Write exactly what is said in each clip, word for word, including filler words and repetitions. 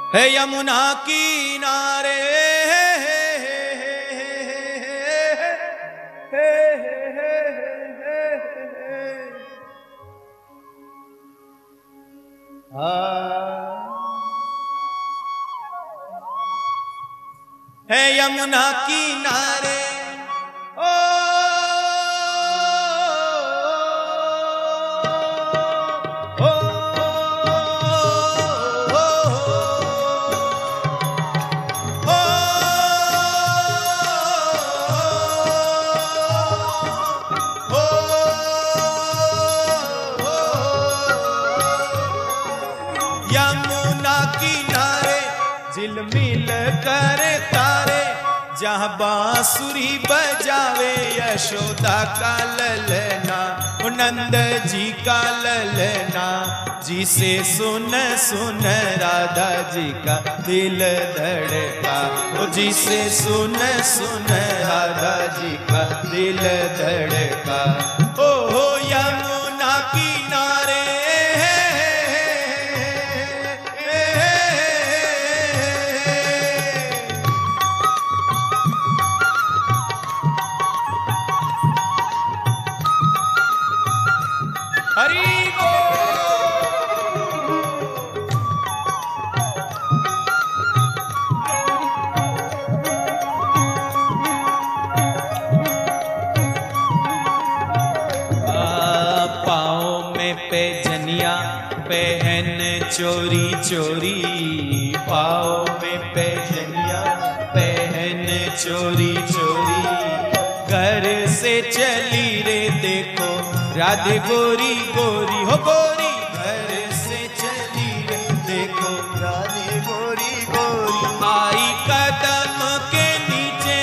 है यमुना किनारे है यमुना किनारे ओ यमुना किनारे झिलमिल करे तारे, जहाँ बांसुरी बजावे यशोदा का ललना, नंद जी का ललना, जिसे सुन सुन राधा जी का दिल धड़का, जिसे सुन सुन राधा जी का दिल धड़का। ओ हो यमुना किनारे हरि पाँव में पैजनिया पहन चोरी चोरी, पाँव में पैजनिया पहन चोरी चोरी, घर से चली रे देखो राधे गोरी गोरी हो गोरी, घर से चली रे देखो राधे गोरी गोरी, आई कदम के नीचे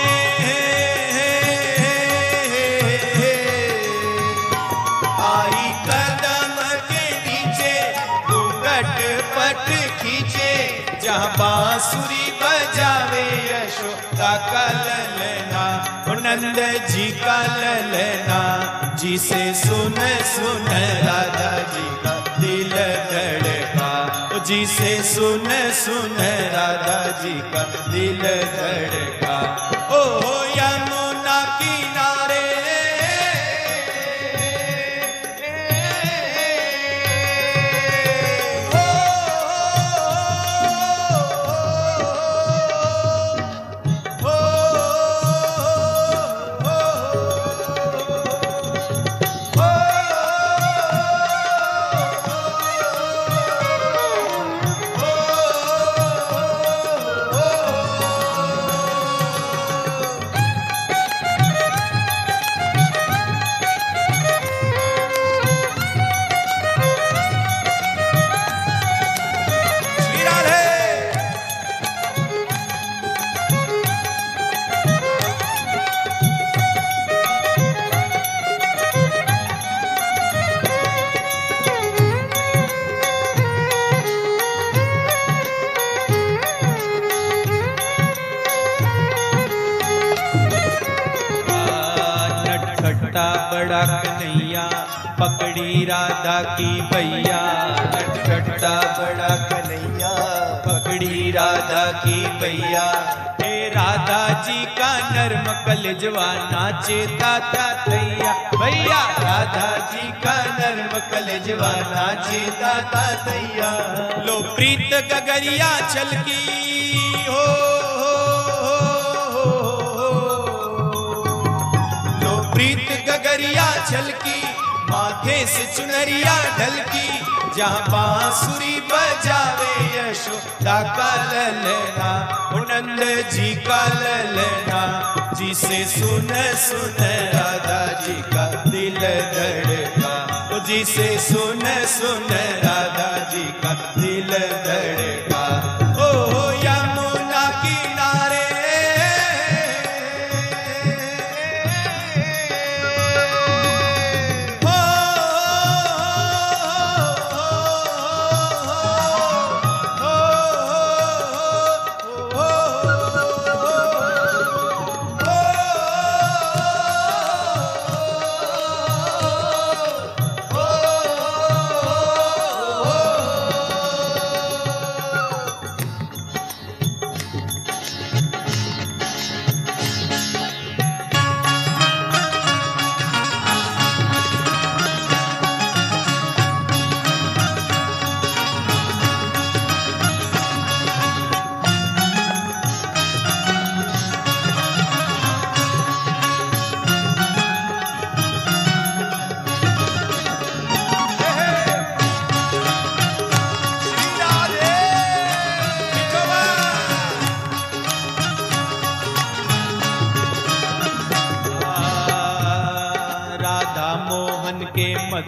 आई कदम के नीचे घूंघट पट खींचे, जहाँ बांसुरी बजावे यशोदा का ललना, नंद जी का ललना, जिसे सुन सुन राधा जी का दिल धड़का, जिसे सुन सुन राधा जी का दिल धड़का। ओ यमुना किनारे बड़ा कन्हैया पकड़ी राधा की भैया, नटखटा बड़ा कन्हैया पकड़ी राधा की भैया, हे राधा जी का नर्म कलजवा नाचे ताता थैया, भैया राधा जी का नर्म कलजवा नाचे ताता थैया, लो प्रीत गगरिया छलकी हो प्रीत गगरिया छलकी, माथे से चुनरिया ढलकी, जहाँ बांसुरी बजावे यशोदा का ललना, नंद जी का ललना, जिसे सुन सुन राधा जी का दिल धड़का, जिसे सुन सुन राधा जी का दिल धड़का। ओ यमुना किनारे Oh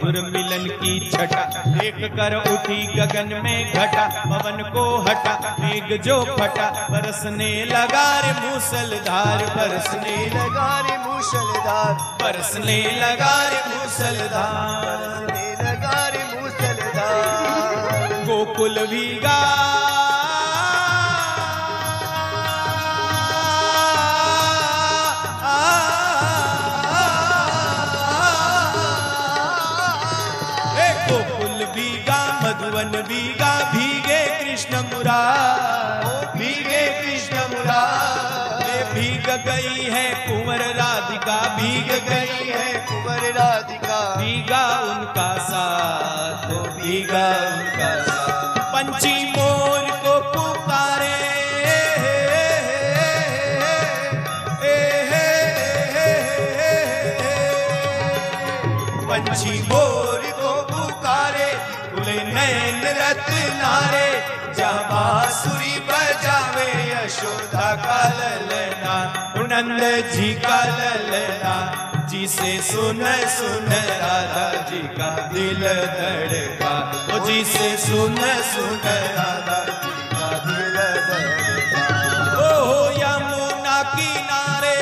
मधुर मिलन की छटा, देख कर उठी गगन में घटा, पवन को हटा मेघ जो फटा, बरसने लगा रे मूसलधार, बरसने लगा रे मूसलधार, बरसने लगा रे मूसलधार, बरसने लगा रे मूसलधार। गोकुल भीगा मधुवन भीगा, भीगे कृष्ण मुरार, भीगे कृष्ण मुरार। भीग गई है कुंवर राधिका, भीग गई है कुंवर राधिका, भीगा उनका साथ, भीगा उनका साथ। पंछी मोर को पुकारे, पंछी मोर को पुकारे, खुले नैन रत्नारे, जहाँ बांसुरी बजावे यशोदा का ललना, नंद जी का ललना। जिसे सुन सुन राधा जी का दिल धड़का, ओ जिसे सुन सुन राधा जी का दिल धड़का। ओ यमुना किनारे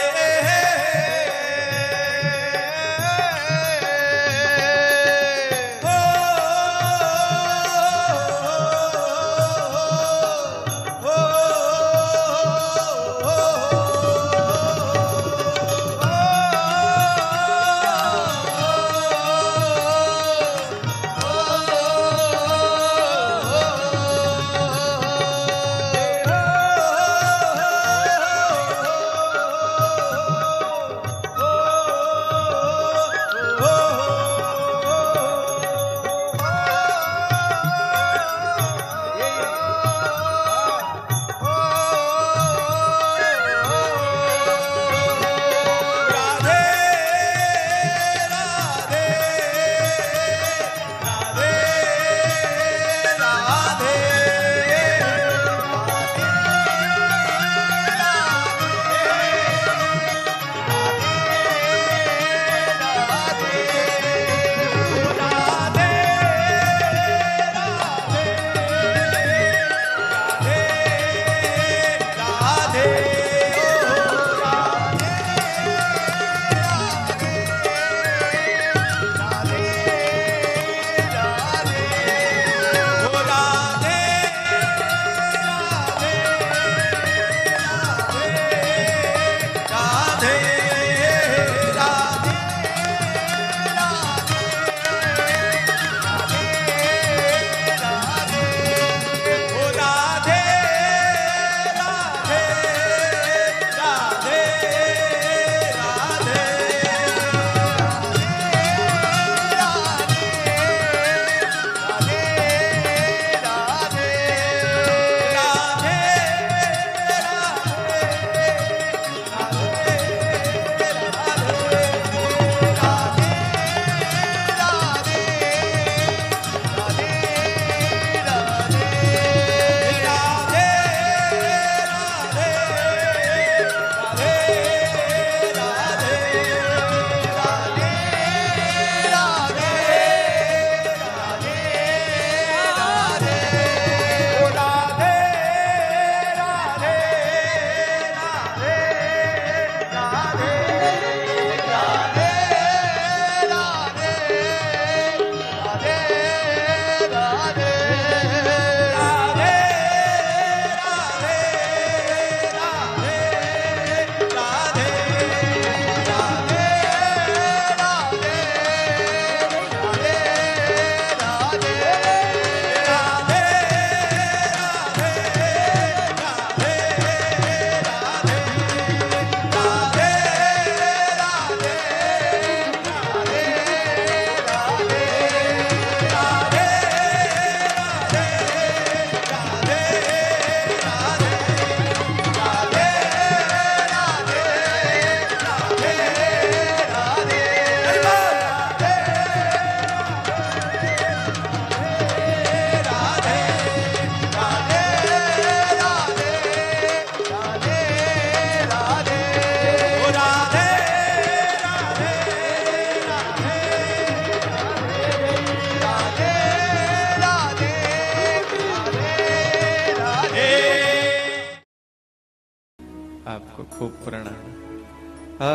को खूब प्रणाम। आ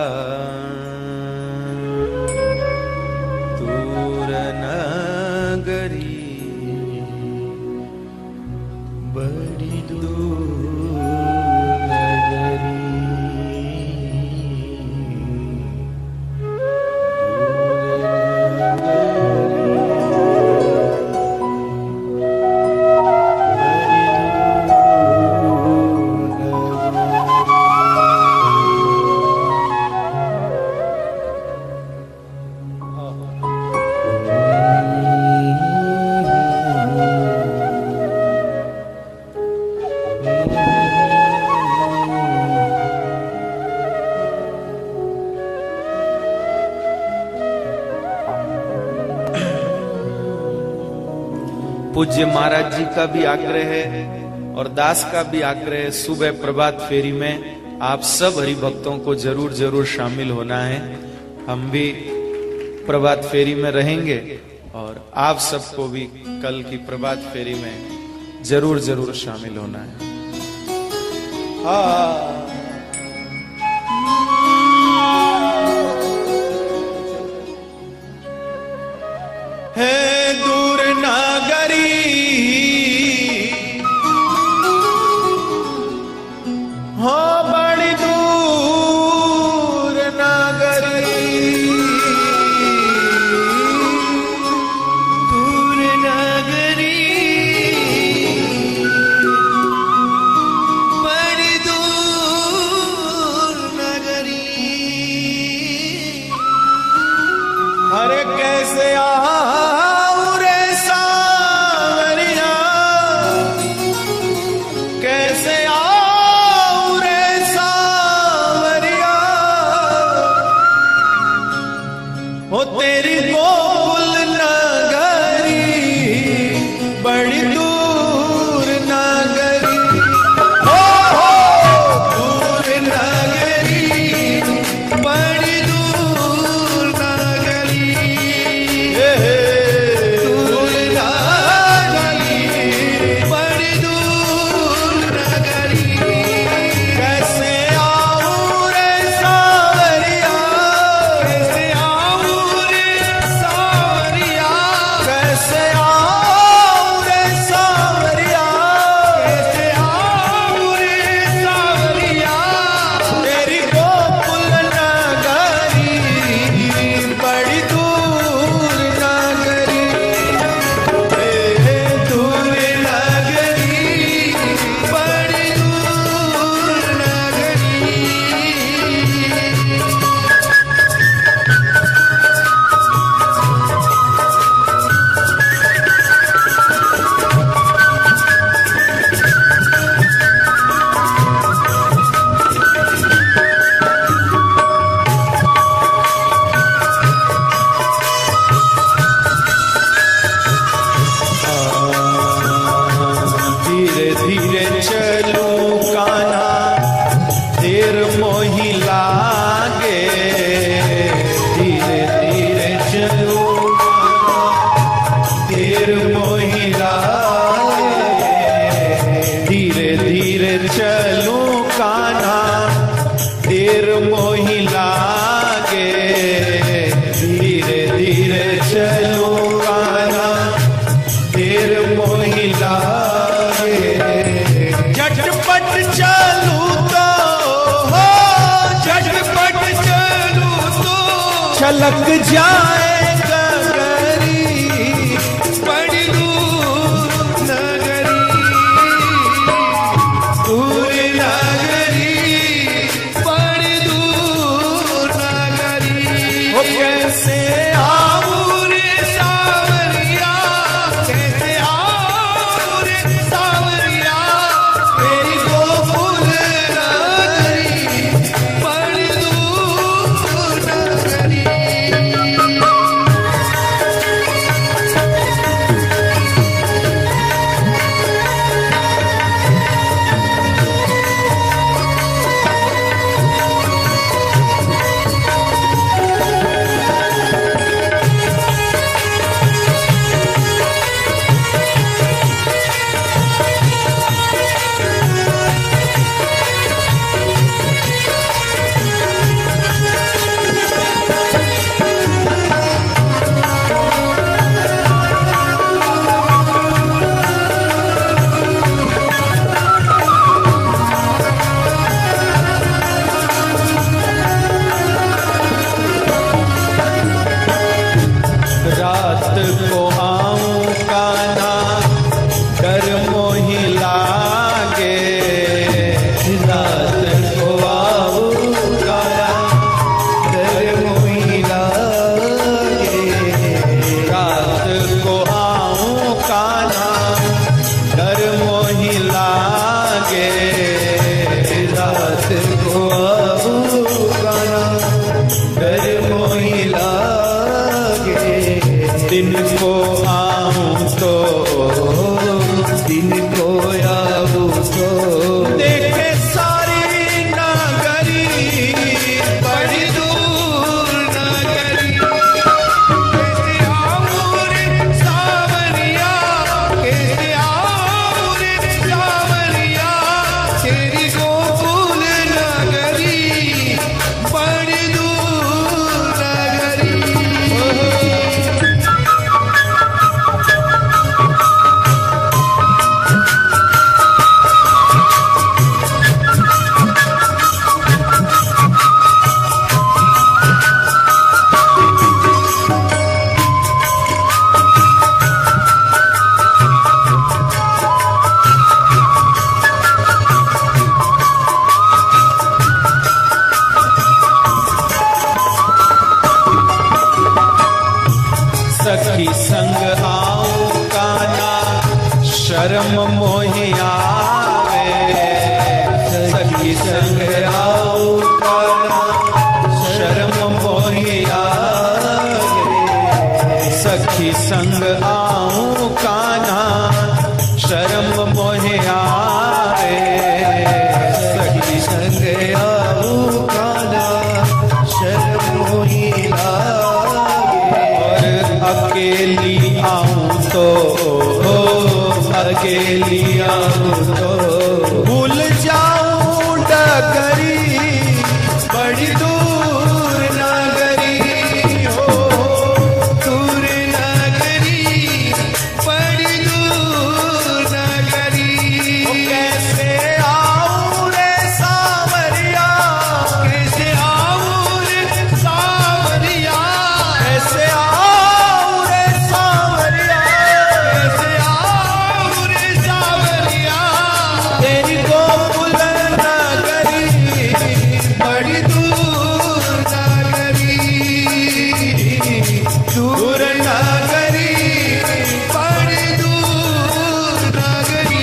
दूर नगरी बड़ी दूर नगरी, पूज्य महाराज जी का भी आग्रह है और दास का भी आग्रह है, सुबह प्रभात फेरी में आप सब हरि भक्तों को जरूर जरूर शामिल होना है। हम भी प्रभात फेरी में रहेंगे और आप सबको भी कल की प्रभात फेरी में जरूर जरूर शामिल होना है। हाँ। है दूर नागरी हो बड़ी दूर नागरी, दूर नागरी बड़ी दूर नगरी। अरे कैसे आओ रे सावरिया, कैसे आओ रे सावरिया, हो तेरी गोकुल नगरी बड़ी दूर नगरी, हो हो दूर नगरी बड़ी दूर नगरी, दूर नगरी बड़ी दूर नगरी। कैसे आऊं रे सावरिया, कैसे आऊं रे सावरिया, कैसे आऊं रे सावरिया, कैसे आऊं रे सावरिया, तेरी गोकुल नगरी बड़ी दूर नगरी, हे दूर नगरी बड़ी दूर नगरी। धीरे धीरे चलूं कान्हा देर मोही लागे, धीरे धीरे चलूं कान्हा देर मोही लागे, धीरे धीरे चलूं कान्हा देर मोही लागे, धीरे धीरे चलूं कान्हा देर मोही लागे। झटपट चलूं तो हो, झटपट चलूं तो छलक जाए गगरी बड़ी दूर नगरी, दूर नगरी बड़ी दूर नगरी। वो कैसे आऊं रे सावरिया, कैसे आऊं रे सावरिया, तेरी गोकुल नगरी बड़ी दूर नगरी। खोया वो तो देखे सारी नगरी बड़ी दूर नगरी। कैसे आऊं रे सावरिया, कैसे आऊं रे सावरिया, तेरी गोकुल नगरी बड़ी दूर नगरी। सखी संग आऊं काना शर्म मोहि आवे, सखी संग आऊं काना शर्म मोहि आवे, सखी संग आऊं काना शर्म मोहि आवे, सखी संग आऊं काना शर्म मोहि आवे। अकेली आऊं तो अकेली आऊं तो भूल जाऊं डगरी बड़ी दूर नगरी हो, दूर नगरी बड़ी दूर नगरी। कैसे आऊं रे सावरिया, कैसे आऊं रे सावरिया, कैसे आऊं रे सावरिया, कैसे आऊं रे सावरिया, तेरी गोकुल नगरी बड़ी दूर नगरी, दूर नगरी बड़ी दूर नगरी।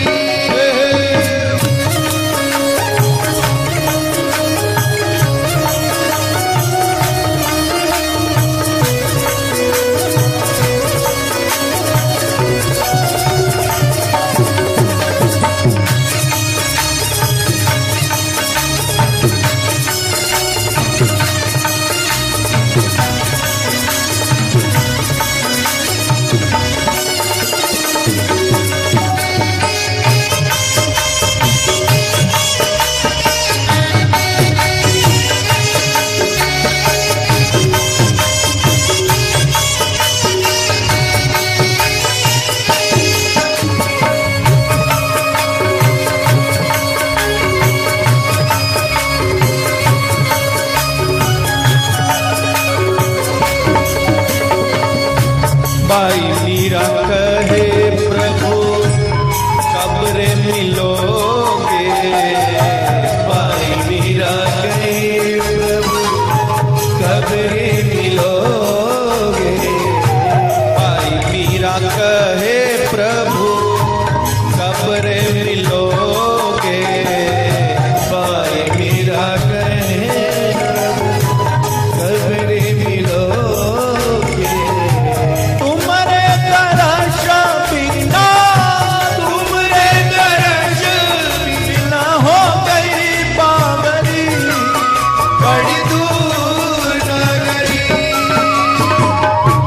बाई मीरा कहे प्रभु कब रे मिलोगे, बाई मीरा कहे प्रभु कब रे मिलोगे, बाई मीरा कहे प्रभु कब रे मिलोगे, बाई मीरा कहे प्रभु कब रे मिलोगे। तुम्हारे दर्श बिना, तुम्हारे दर्श बिना हो गई बावरी बड़ी दूर नगरी,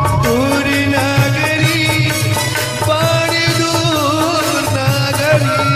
दूर नगरी बड़ी दूर नगरी।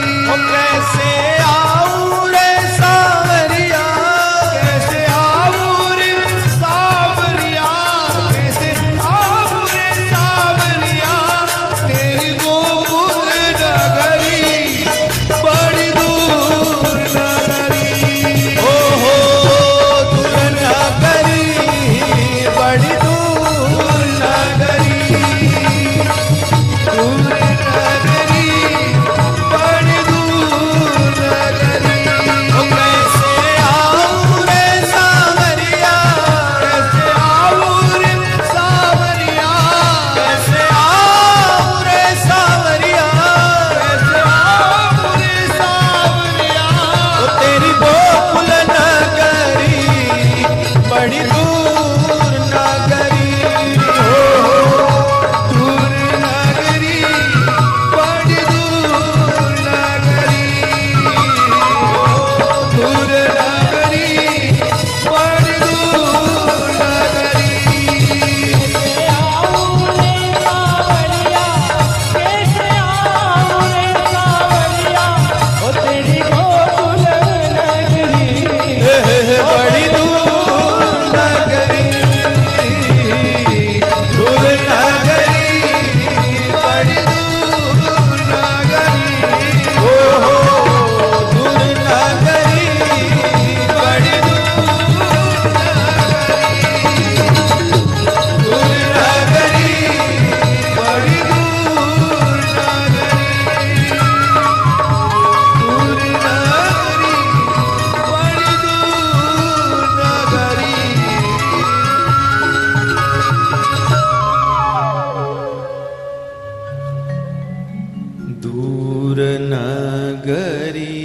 दूर नगरी,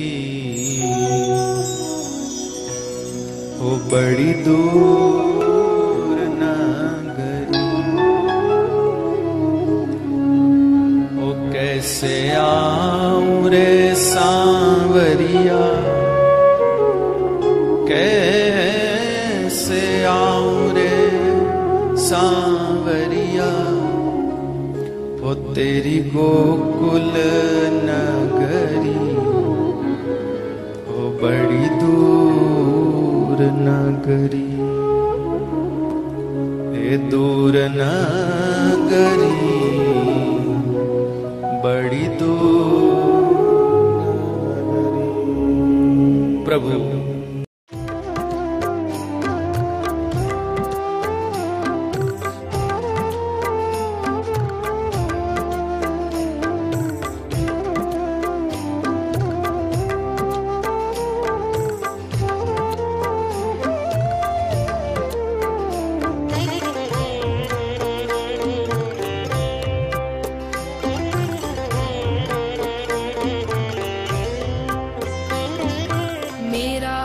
ओ बड़ी दूर नगरी, ओ कैसे आऊं रे सांवरिया, कैसे आऊं रे सांवरिया, ओ तेरी गोकुल नगरी, ओ बड़ी दूर नगरी, ए दूर नगरी, बड़ी दूर नगरी। प्रभु मेरा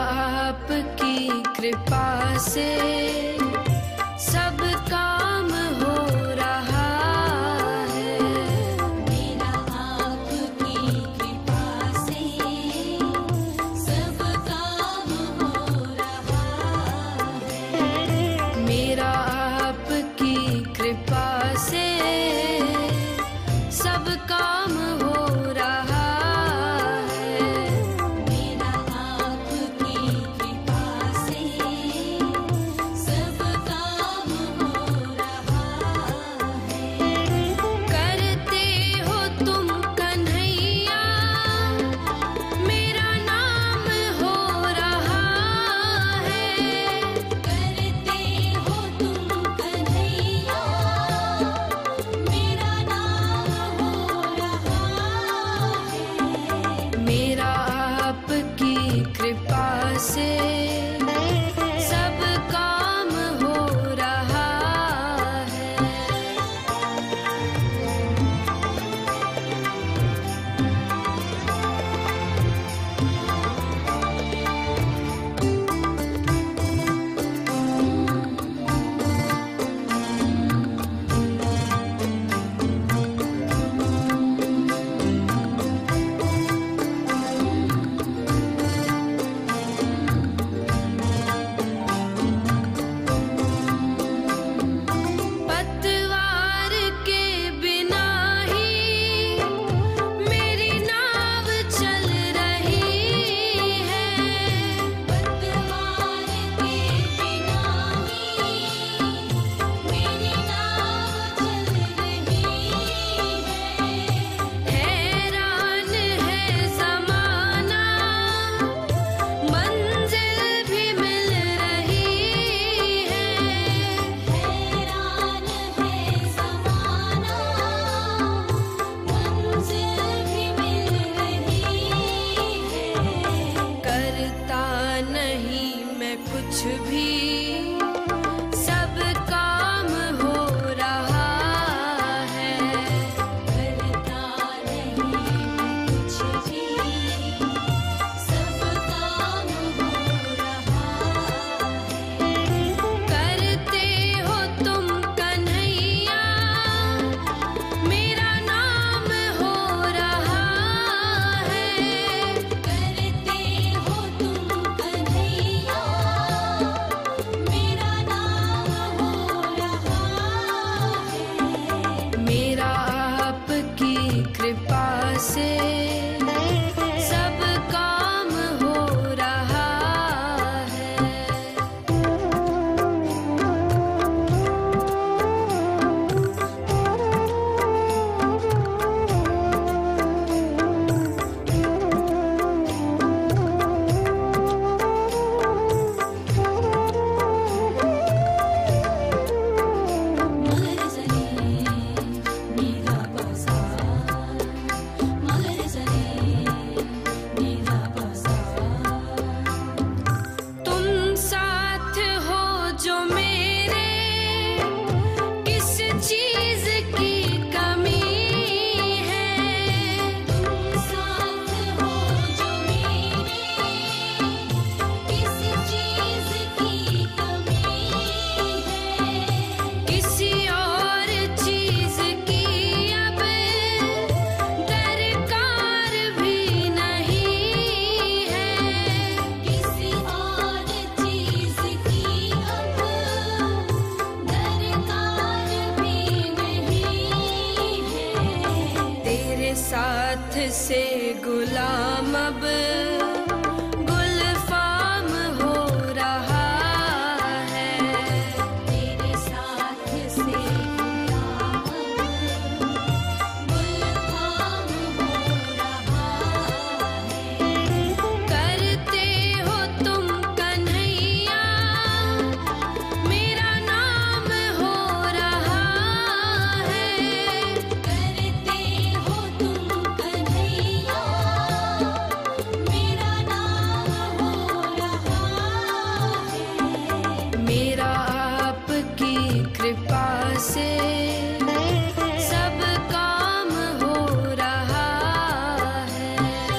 साथ से गुलाम अब गुलफाम हो रहा है। तेरे साथ से गुलाम अब गुलफाम हो रहा है। करते हो तुम कन्हैया मेरा नाम हो रहा है। करते हो तुम कन्हैया मेरा नाम हो रहा है। मेरा आपकी कृपा से सब काम हो रहा है।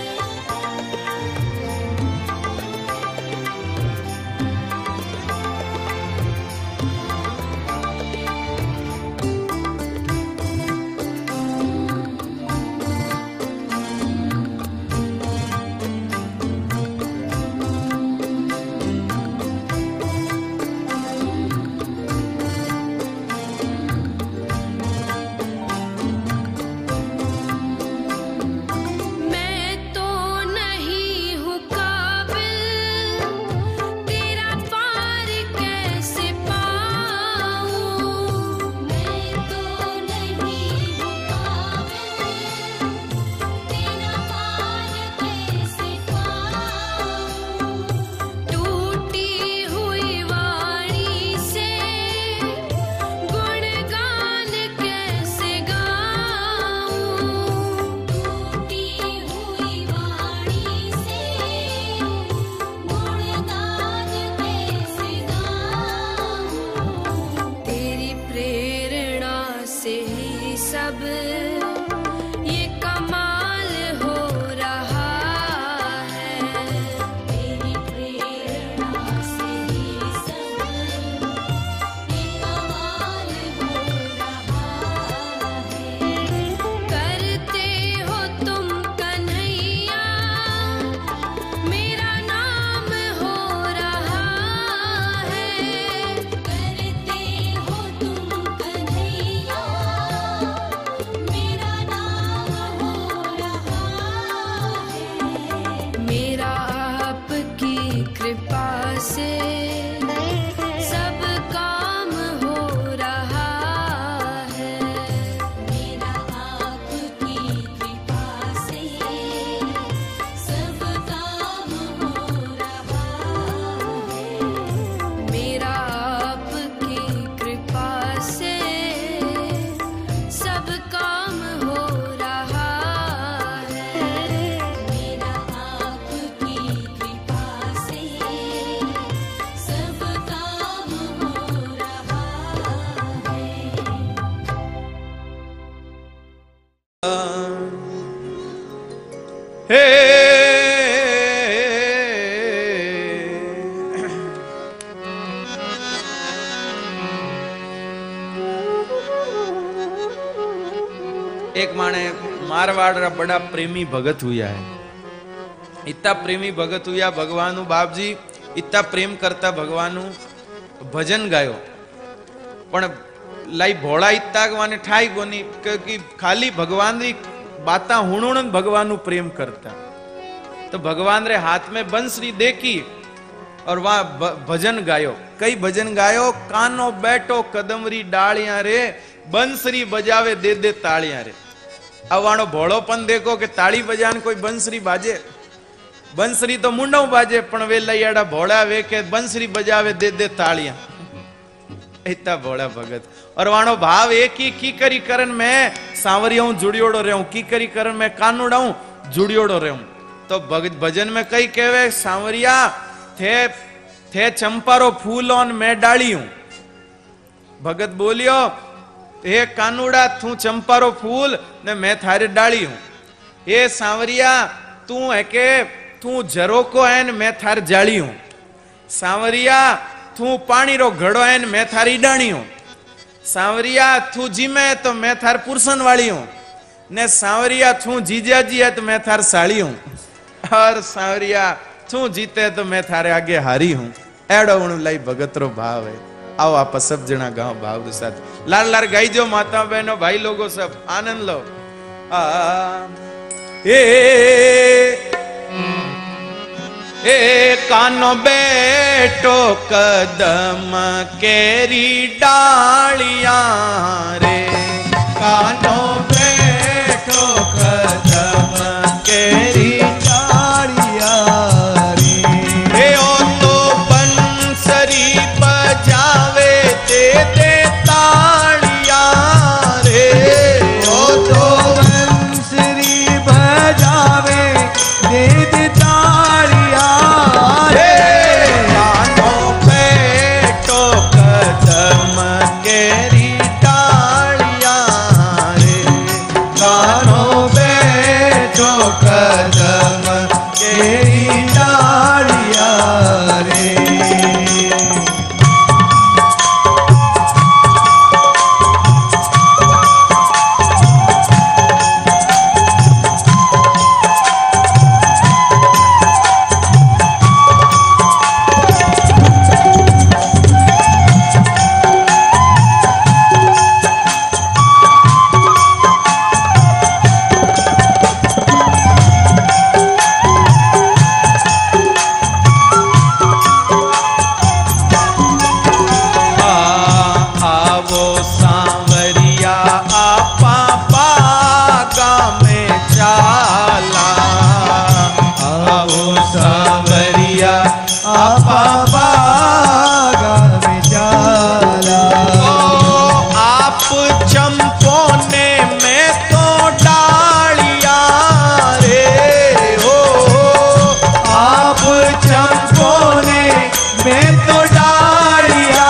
मैं तो नहीं हूँ काबिल तेरा पार कैसे पाऊँ। मैं तो नहीं हूँ काबिल तेरा पार कैसे पाऊँ। टूटी हुई वाणी से गुणगान कैसे गाऊँ। टूटी हुई वाणी से गुणगान कैसे गाऊँ। तेरी प्रेरणा से ही सब ये कमाल हो रहा है। तेरी प्रेरणा से ही सब ये कमाल हो रहा है। करते हो तुम कन्हैया मेरा नाम हो रहा है। करते हो तुम कन्हैया मेरा नाम हो रहा है। मेरा आपकी कृपा से सब काम हो रहा है। मेरा आपकी कृपा से सब काम हो रहा है। मेरा आपकी कृपा से सब काम हो रहा है। मेरा आपकी कृपा से सब काम हो रहा है। हे एक माने मारवाड़ रा बड़ा प्रेमी भगत हुआ है। इतना प्रेमी भगत हुआ भगवान बाप जी इतना प्रेम करता भगवान भजन गायो पण लाई भोळा इतना वाने ठाई कोनी क्योंकि खाली भगवान री बाता हुणुण भगवान प्रेम करता। तो भगवान रे हाथ में बंसरी देखी और वहां भजन गायो। कई भजन गायो कानो बैठो कदमरी डालियां रे बंसरी बजावे दे दे तालियां रे। अवाणो भोळोपन देखो कि ताली बजान कोई बंसरी बाजे। बंसरी तो मुंडो बाजे पण वे लैयाड़ा भोळा वे के बंसरी बजावे दे दे तालियां। इतना भोला भगत और वाणो भाव एक ही की करी करन में सांवरियों जुड़ियोड़ो रहूं की करी करन में कानूड़ाऊं जुड़ियोड़ो रहूं। तो भजन में कई कहवे सांवरिया थे थे चंपारो फूलोन में डालियूं। भगत बोलियो हे कानूड़ा तू चंपारो फूल ने मैं थारे डाली हूं। ये सांवरिया तू है के तू जरो को है मैं थार जाली हूं। सांवरिया तू पानी रो घड़ो है मैं थारी डाणी हूं। सांवरिया तू जीमे तो मैं थार पुरसन वाली हूं। ने सांवरिया तू जीजा जी है तो मैं थार साड़ी हूं। और सांवरिया तू जीते तो मैं थारे आगे हारी हूं। एड़ो उण लाई भगतरो भाव है। आओ आप सब जना गांव भाव के साथ लाल लाल गाई जो माता बहनों भाई लोगों सब आनंद लो। आ ए ए कानो बेटो कदम केरी डालियां रे, कानो बेटो कदम केरी डालियां रे। ए ओ तो बंसरी बजावे दे दे तालियां रे, ओ तो बंसरी बजावे दे दे तालियां रे। कानो बेटो कदम केरी डालियां रे, कानो बेटो कदम केरी डालियां रे। आवो सांवरिया आपा बागा में चाला, आवो सांवरिया आपा बागा में जाला। ओ आप चंपोने में तो डालियां रे, ओ आप चंपोने में तो डालियां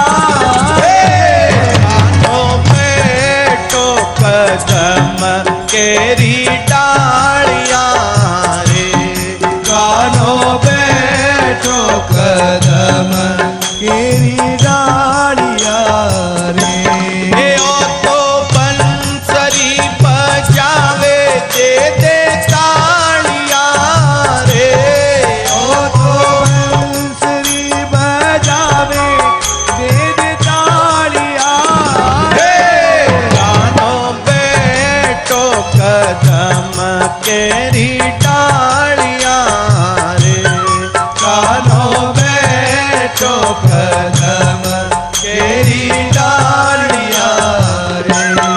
कानो बेटो कदम केरी डालियां रे, कानो बेटो कदम केरी डालियां रे। ए ओ तो बंसरी बजावे दे दे तालियां रे, ओ तो बंसरी बजावे दे दे तालियां रे। कानो बेटो कदम केरी डालियां रे, कानो बेटो कदम केरी डालियां रे।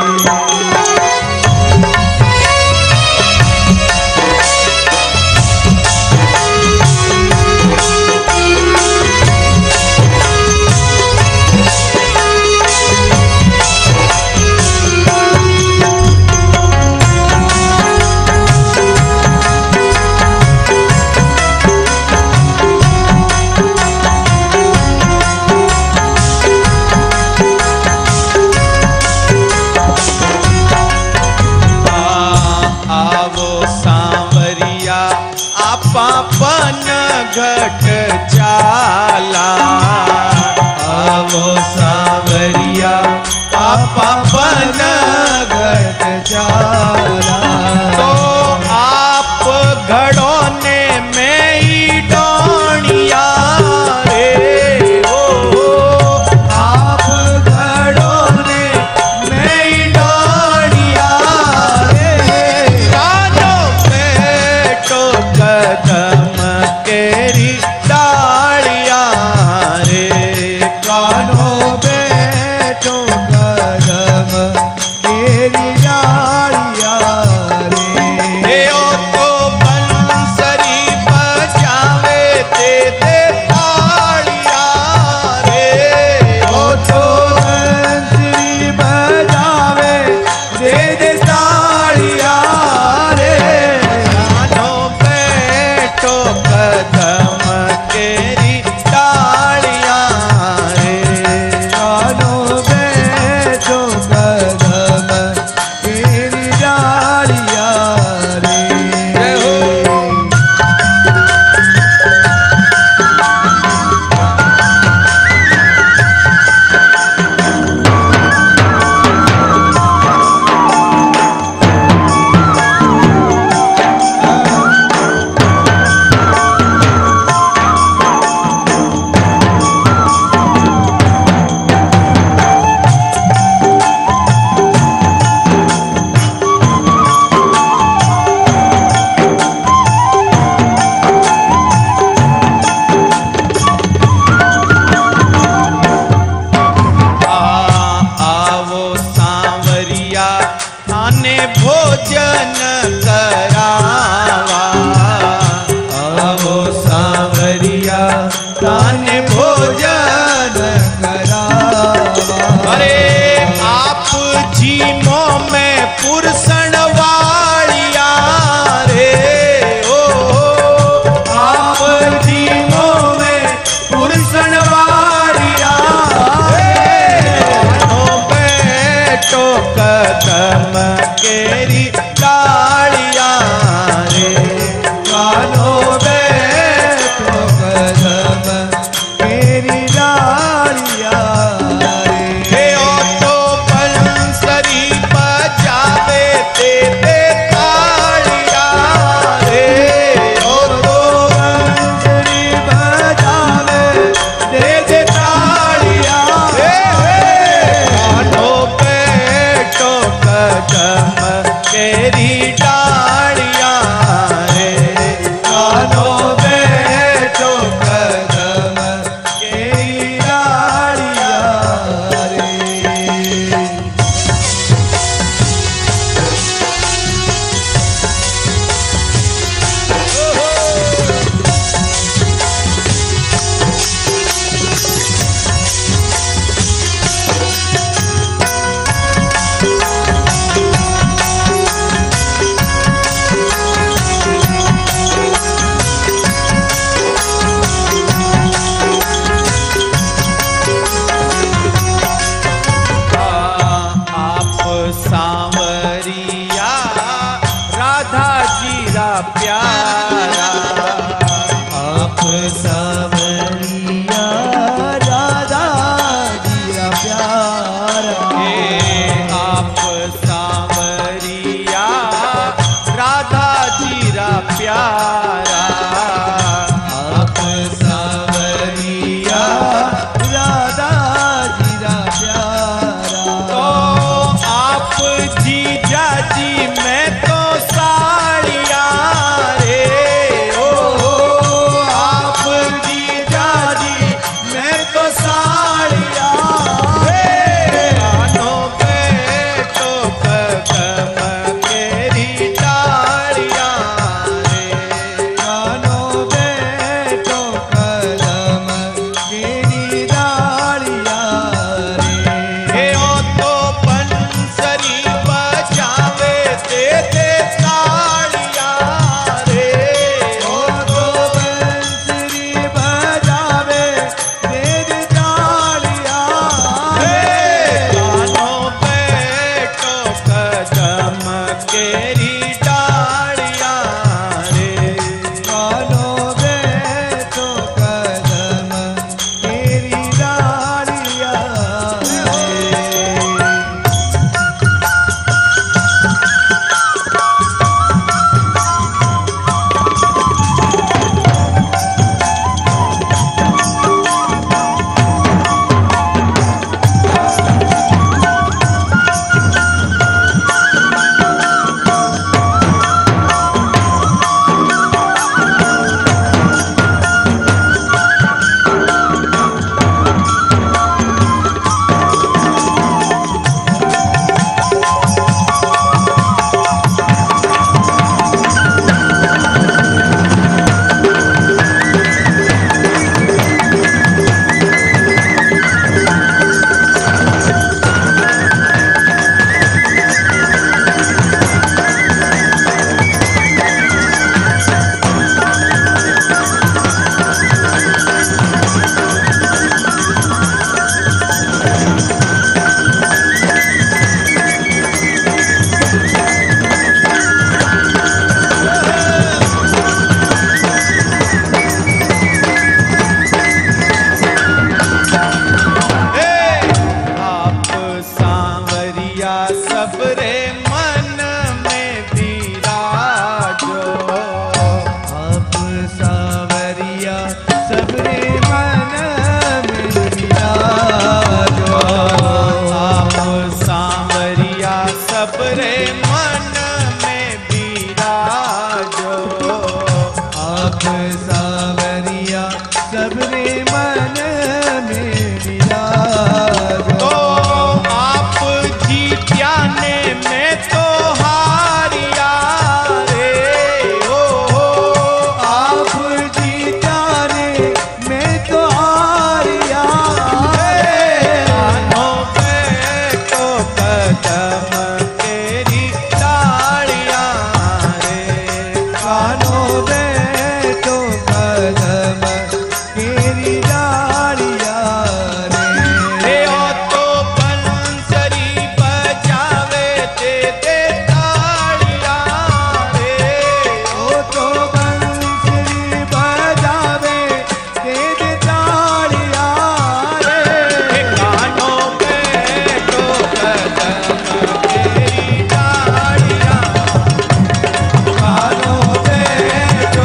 आवो सांवरिया आपा पन घट चाला, आवो सांवरिया आपा पन घट जाला। तो आप घड़ोने में ही डोनिया रे, ओ आप घड़ोने में ही डालियां रे। कानो बेटो कदम केरी डालियां रे, प्यारा। आप सावरिया राधा जीरा प्यारा। हे आप सांवरिया राधा जीरा प्यारा। आप सावरिया राधा जीरा प्यारा। तो आप जीजा जी मैं तो साड़िया रे। ओ आप जीजा जी मैं तो साड़िया रे। कानों पे तो कदम केरी डालिया रे। कानों में तो कदम तेरी डालिया रे। हे ओ तो बंसरी बजावे दे दे ताड़िया रे। ओ तो बंसरी बजावे तेरी डालिया हे रे। कानों पे तो कदम केरी डालिया रे। कानों में तो कदम तेरी डालिया रे। हे आप सांवरिया सबरे मन में विराजो। आप सावरिया सबरे मन में विराजो। आप सांवरिया सबरे मन में विराजो। आप सावरिया सबरे मन में विराजो। तो आप जीत्याने में तो हारिया रे। ओ आप जीताने में तो हारिया रे। कानों पे तो कदम केरी डालिया रे। कानों में तो कदम तेरी डालिया रे। हे ओ तो बंसरी बजावे दे दे ताड़िया रे। ओ तो बंसरी बजावे तेरे तालिया रे। हे कानों पे तो कदम केरी डालिया। कानों में तो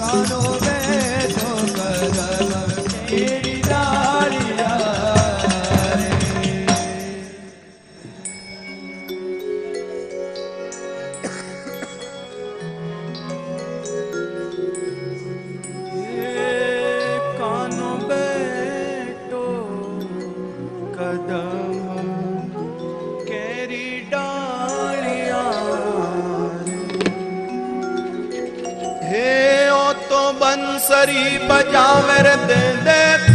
कानों में तो कदम तेरी डालियां कानों बैठो कदम केरी डालियां हे ओ तो बंसरी बजावे रे दे दे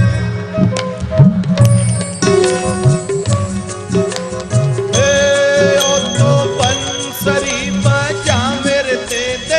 हे ओ तो बंसरी बजावे रे दे दे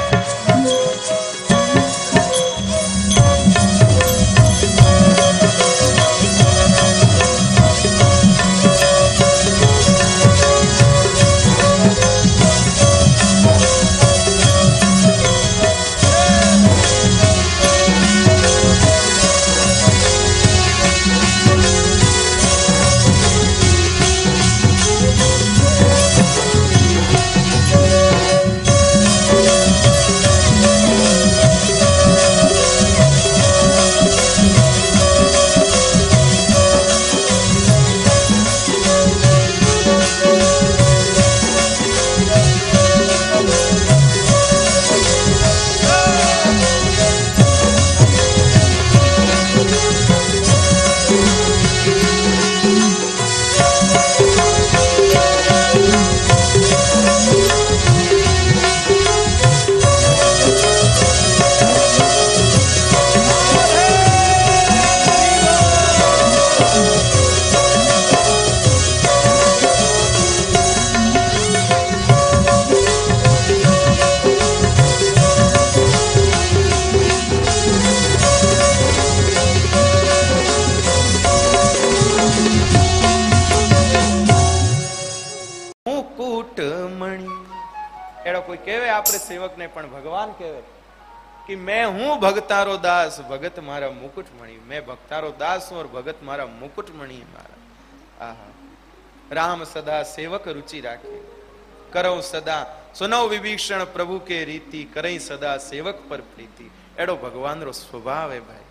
सेवक ने पण भगवान कहे कि मैं हूं भगतारो दास भगत मारा मुकुट मणि मैं भक्तारो दास हूं और भगत मारा मुकुट मणि मारा आहा राम सदा सेवक रुचि राखे करो सदा सुनो विभीषण प्रभु के रीति करई सदा सेवक पर प्रीति एड़ो भगवान रो स्वभाव है भाई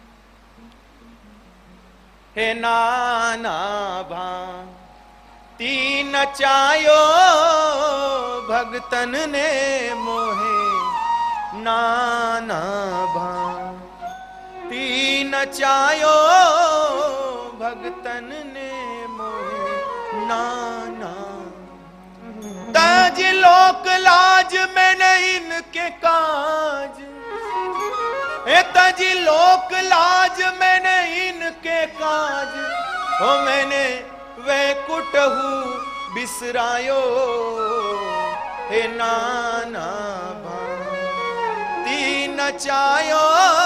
हे नाना भा तीन चायो भगतन ने मोहे नाना भा तीन चायो भगतन ने मोहे नाना ताज लोक लाज मैंने इनके काज ए ताज लोक लाज मैंने इनके काज हो मैंने वैकुट हूँ बिसरायो हे नाना भा तीन चायो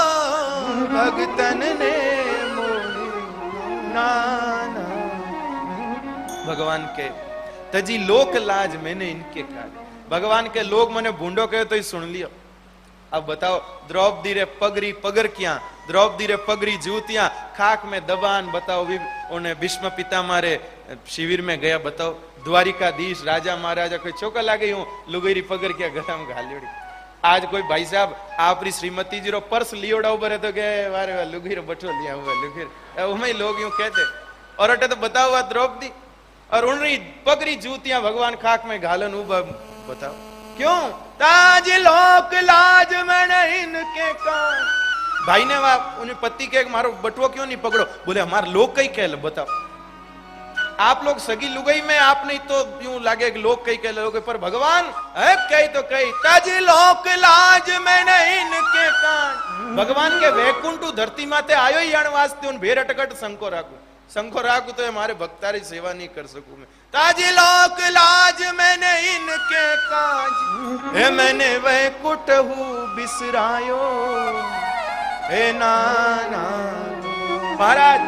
भगतन ने मोहे नाना भगवान के तजी लोक लाज मैंने इनके काज भगवान के लोग मैंने भूंडो कहे तो ही सुन लियो अब बताओ द्रौपदी रे पगरी पगर क्या द्रौपदी रे पगरी जूतियां खाक में दबान बताओ भी उन्हें भीष्म पितामह रे शिविर में गया बताओ द्वारिकाधीश राजा महाराजा कोई चौका लागे हूं लुगेरी पगर क्या गरम घालियोड़ी आज कोई भाई साहब आपरी श्रीमती जी रो पर्स लियोड़ा उबर है तो गए वारे वाह लुगीर बठो लिया हुआ लुगीर उमें लोग यूं कहते और अटे तो बताओ हुआ द्रौपदी और उनरी पगरी जूतियां भगवान खाक में घालन उबा बताओ क्यों ताज लोक लाज मैंने इनके कान भाई ने वहां उन्हें पति के मारो बटुआ क्यों नहीं पकड़ो बोले हमारे लोग कई कह बताओ आप लोग सगी लुगई में आप नहीं तो यूं लागे कि लोग कई कह लोगे पर भगवान है कई तो कई ताज लोक लाज मैंने इनके कान भगवान के वैकुंठ धरती माते आयो ही अण वास्ते उन भेर अटकट संको राखू संको राखू तो हमारे भक्तारी सेवा नहीं कर सकूं मैं ताज लोक लाज मैंने इनके काज हे मैंने वैकुंठ हूँ बिसरायो हे नाना महाराज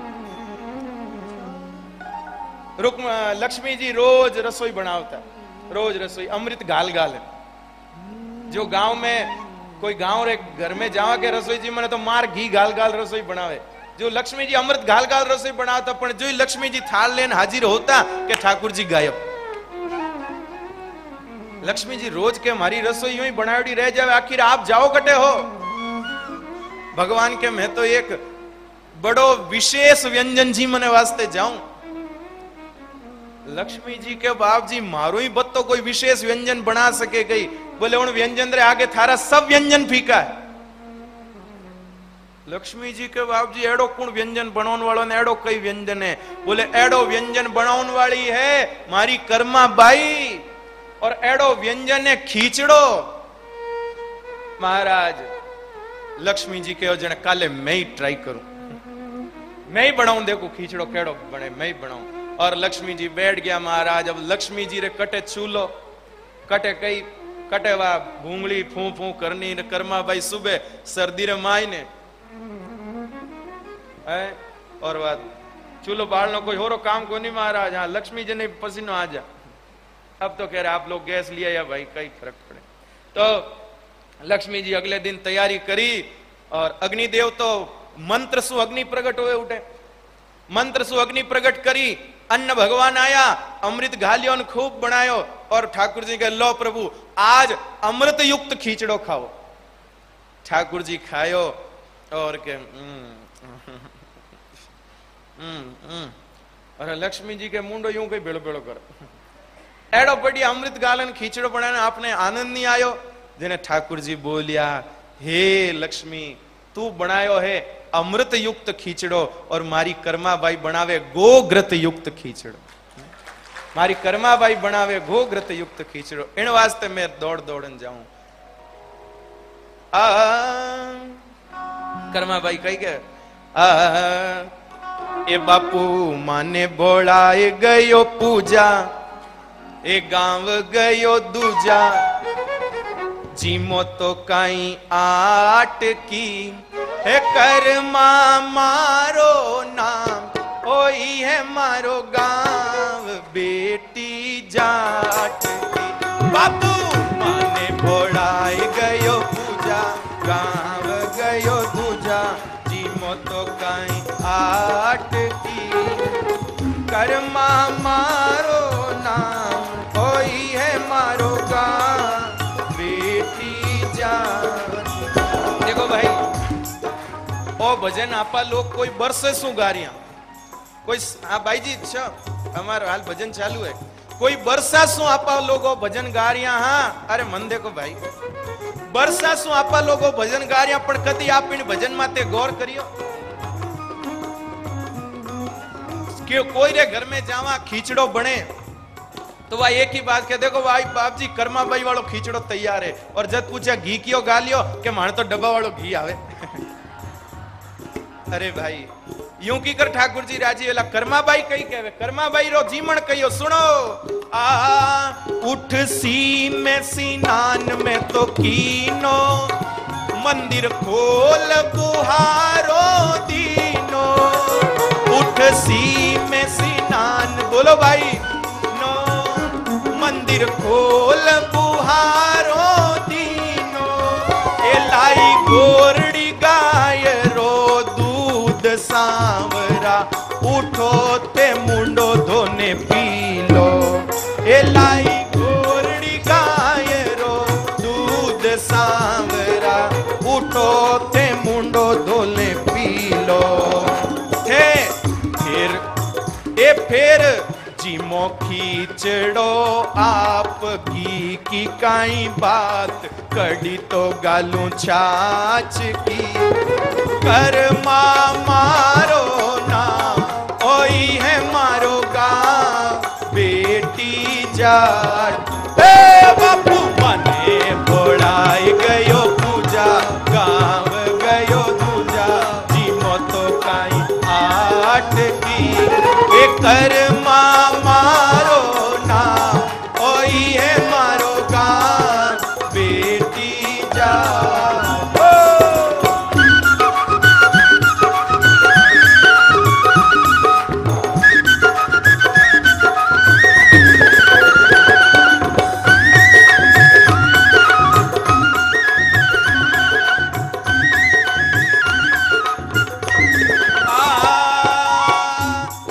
रुक लक्ष्मी जी रोज रसोई बनावता रोज रसोई अमृत गाल गाल है जो गांव में कोई गांव रे घर में जावा के रसोई जी मैंने तो मार घी गाल गाल रसोई बनावे जो लक्ष्मी जी अमृत गाल गाल रसोई बनावता पण जो लक्ष्मी जी थाल लेन हाजिर होता के ठाकुर जी गायब लक्ष्मी जी रोज के हमारी रसोई यूं ही बनावटी रह जावे, आखिर आप जाओ कटे हो। भगवान के मैं तो एक बड़ो विशेष व्यंजन जी मने वास्ते जाऊं। लक्ष्मी जी के बाप जी मारो ही बत्तो कोई विशेष व्यंजन बना सके गई। बोले उन व्यंजन रे आगे थारा सब व्यंजन फीका है। लक्ष्मी जी के बाप जी एडो कौन व्यंजन बनाने वालों ने एडो कई व्यंजन है। बोले एडो व्यंजन बनाने वाली है मारी कर्मा बाई, और एडो व्यंजन है खींचड़ो। महाराज लक्ष्मी जी के जने काले मैं ही ट्राई करूं, मैं ही बनाऊं, देखो खींचड़ो केड़ो बने, मैं ही बनाऊं। और लक्ष्मी जी बैठ गया महाराज। अब लक्ष्मी जी रे कटे चूलो, कटे कई कटे वा भूंगली फू फू करनी ने कर्मा भाई सुबह सर्दी रे माई ने है, और वा चूलो बालनो कोई होरो काम को नहीं महाराज। हाँ लक्ष्मी जी ने पसीनो आ जा। अब तो कह रहे आप लोग गैस लिया या भाई कई फर्क पड़े। तो लक्ष्मी जी अगले दिन तैयारी करी, और अग्निदेव तो मंत्र सु अग्नि प्रकट हुए उठे। मंत्र सु अग्नि प्रकट करी, अन्न भगवान आया, अमृत घालियो खूब बनायो, और ठाकुर जी के लो प्रभु आज अमृत युक्त खींचड़ो खाओ। ठाकुर जी खायो और के अरे लक्ष्मी जी के मुंडो यूं कई बेड़ो बेड़ो कर एडो बढ़िया अमृत गालन खींचड़ो बनाने आपने आनंद नहीं आयो। जिन्हें ठाकुर जी बोलिया हे लक्ष्मी तू बनायो है अमृत युक्त खींचड़ो, और मारी कर्माबाई बनावे गोग्रत युक्त खींचड़ो। मारी कर्माबाई बनावे गोग्रत युक्त खींचड़ो। इन वास्ते मैं दौड़ दौड़न जाऊं। आ कर्माबाई कही के आ ए बापू माने बोलाए गयो पूजा, ए गांव गयो दूजा, जीमो तो काई आट की है कर्मा मारो नाम, ओई है मारो गांव बेटी जाट की। बापू माने बोलाए गयो पूजा, गांव गयो दूजा, जीमो तो काई आट की, कर्मा मारो नाम, ओई है मारो गांव बेटी जाट। देखो भाई ओ भजन आपा लोग कोई बरसे सु गारिया, कोई हाँ भाई जी अच्छा हमारा हाल भजन चालू है, कोई बरसा सु आपा लोगो भजन गारिया। हाँ अरे मन देखो भाई बरसा सु आपा लोगो भजन गारिया, पण कदी आप इन भजन माते गौर करियो कि कोई रे घर में जावा खींचड़ो बने तो वह एक ही बात कह देखो भाई बाप जी कर्माबाई वालों खींचड़ो तैयार है, और जब पूछा घी कियो गालियो के माने तो डब्बा वालों घी आवे। अरे भाई यूं की कर ठाकुर जी राजी वेला कर्माबाई कही कहवे, कर्माबाई रो जीमण कहियो सुनो। आ उठ सी में सीनान में तो कीनो, मंदिर खोल बुहारो दीनो, उठ सी में सीनान बोलो भाई नो, मंदिर खोल बुहारो दीनो, एलाई गोरड़ी गाय रो दूध सांवरा, उठो ते मुंडो धोने पी लो, एलाई गोरड़ी गाय रो दूध सांवरा, उठो ते मुंडो धोने पी लो। थे फिर ए फिर जीमो खींचड़ो आप की की काई बात, कड़ी तो गालू छाछ की, कर्मा मारो नाम, ओई है मारो गांव बेटी जाट। ए बापू मने बोलाए गयो पूजा, गांव गयो दूजा, जीमो तो काई आट की, ए कर्मा मारो नाम, ओई है मारो गांव बेटी जाट।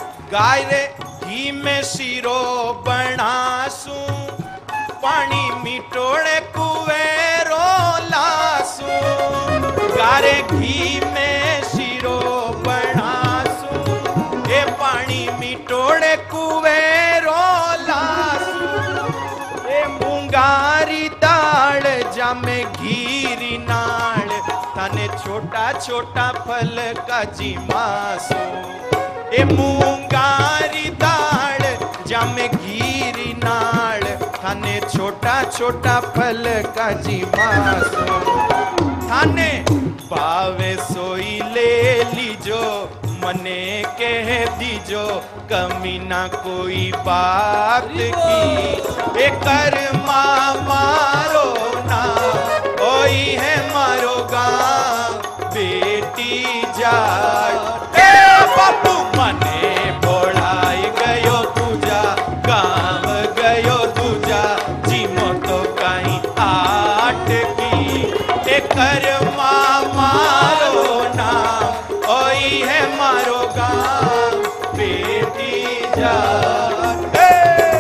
गाय रे घी में शीरो बनासू, पानी मिटोड़े कुवेरो लासू, गारे घी में शीरो बनासू, ए पानी मिटोड़े कुवेरो लासू, ए मुंगारी दाल जामे घीरी नाल, थाने छोटा छोटा फल काजी मासू, ए मुंगारी दाल जामे घीरी नाल, थाने छोटा छोटा फल काजी मासू, थाने पावे सोई ले लीजो, मने कह दीजो कमी ना कोई बात की, ए कर्मा मारो ना ओई है मारो गाँव बेटी जाट, ए बापू मने बोलाई गयो पूजा गाँव गयो दूजा, जीमो तो कहीं आट की, ए कर्मा मारो ना ओई है मारो गाँव बेटी जाट, ए!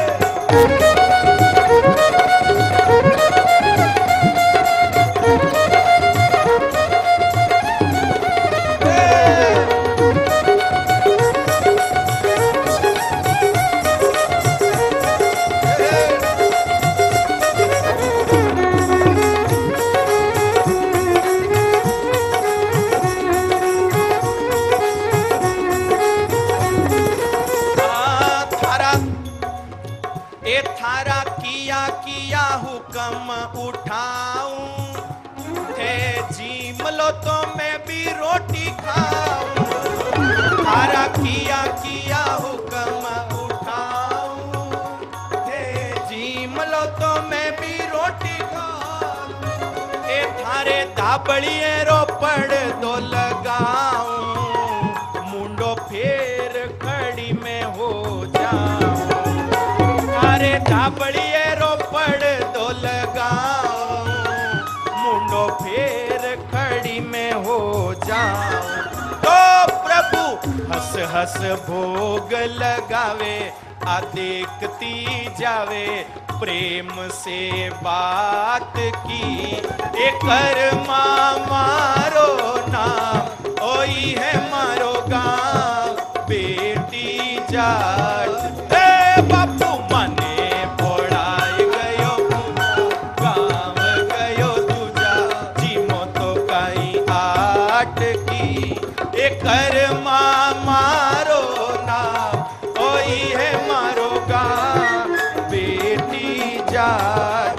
तो मैं भी रोटी खाऊं, थारा किया किया हुक्म उठाऊं, हे जीम लो तो मैं भी रोटी खाऊं, ए थारे धाबड़िए रो पड़ दो लगाऊं, मुंडो फेर खड़ी में हो जाऊं, थारे धाबड़िए रो पड़ दो लगाऊं, मुंडो फेर खड़ी में हो जाऊं, तो प्रभु हंस हंस भोग लगावे, आ देखती जावे प्रेम से बात की, ए कर्मा मारो नाम ओई है मारो गाँव बेटी जाट, ए बापू मने बोड़ाई गयो गाँव गयो दूजा, जीमो तो कहीं आट की, ए कर्मा मारो नाम ओई है मारो गाँव बेटी जाट,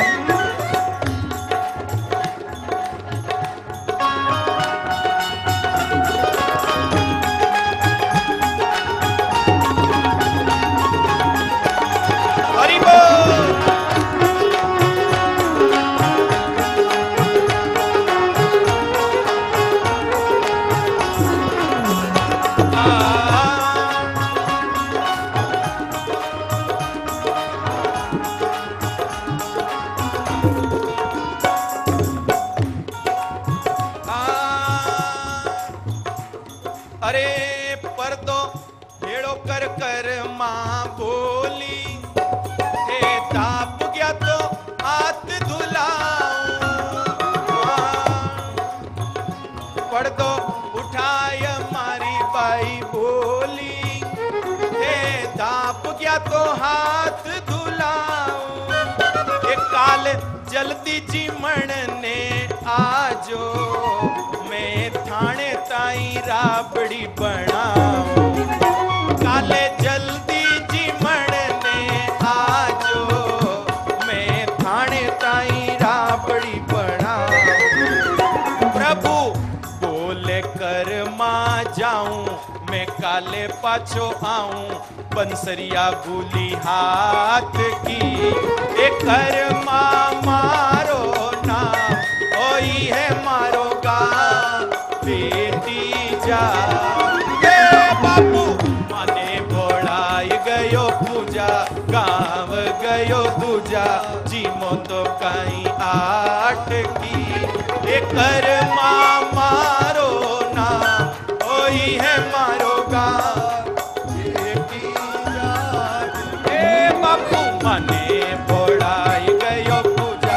हरि बोल। अरे पर दो भेड़ो कर कर माँ बोली, हे ताप गया तो हाथ धुलाऊं, पढ़ दो उठाय मारी बाई बोली, हे ताप गया तो हाथ धुलाऊं, एक काल जल्दी चिमण ने आजो, मैं थाने ताई राबड़ी बनाऊं, काले जल्दी चिमण ने आजो, मैं थाने ताई राबड़ी बनाऊं, प्रभु बोले कर मां जाऊं, मैं काले पाछो आऊं, बंसरिया भूली हाथ की, एक कर मां मारो ना ओई है मारो गाँव बेटी जा, ए बापू मने बोड़ाई गयो पूजा गाँव गयो दूजा, जीमो तो कहीं आट की, एक कर मां मारो ना ओई है मारो गाँव बेटी जा, ए बापू मने बोड़ाई गयो पूजा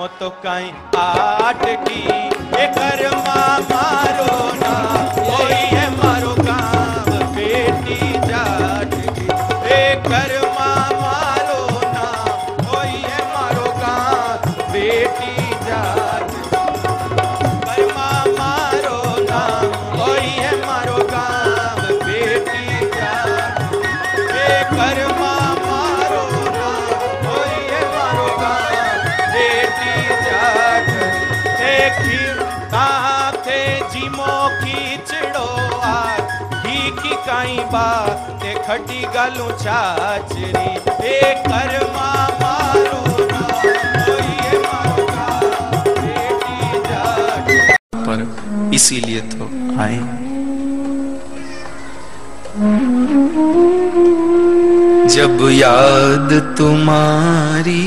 मो तो कई आट की ए कर्मा मारो ना कोई है मारो गाँव बेटी जाट की ए कर्मा मारो ना कोई है मारो गाँव बेटी जाट कर्मा मारो ना कोई है मारो गाँव बेटी जाट ए कर्मा मारो ना कोई है मारो गाँव बेटी जाट ए खीर कहाँ थे जीमो खींचड़ो आज घी की काई बात ए खटी गालू चाचरी ए कर्मा मारो ना कोई है मारो गाँव बेटी जाट पर इसीलिए तो आए। जब याद तुम्हारी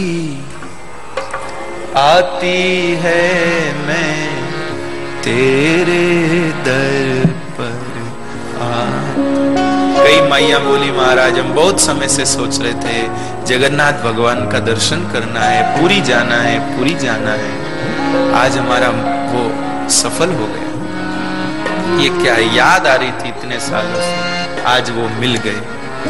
आती है मैं तेरे दर पर आ। कई माइया बोली महाराज हम बहुत समय से सोच रहे थे जगन्नाथ भगवान का दर्शन करना है, पूरी जाना है, पूरी जाना है। आज हमारा वो सफल हो गया। ये क्या याद आ रही थी इतने सालों से, आज वो मिल गए।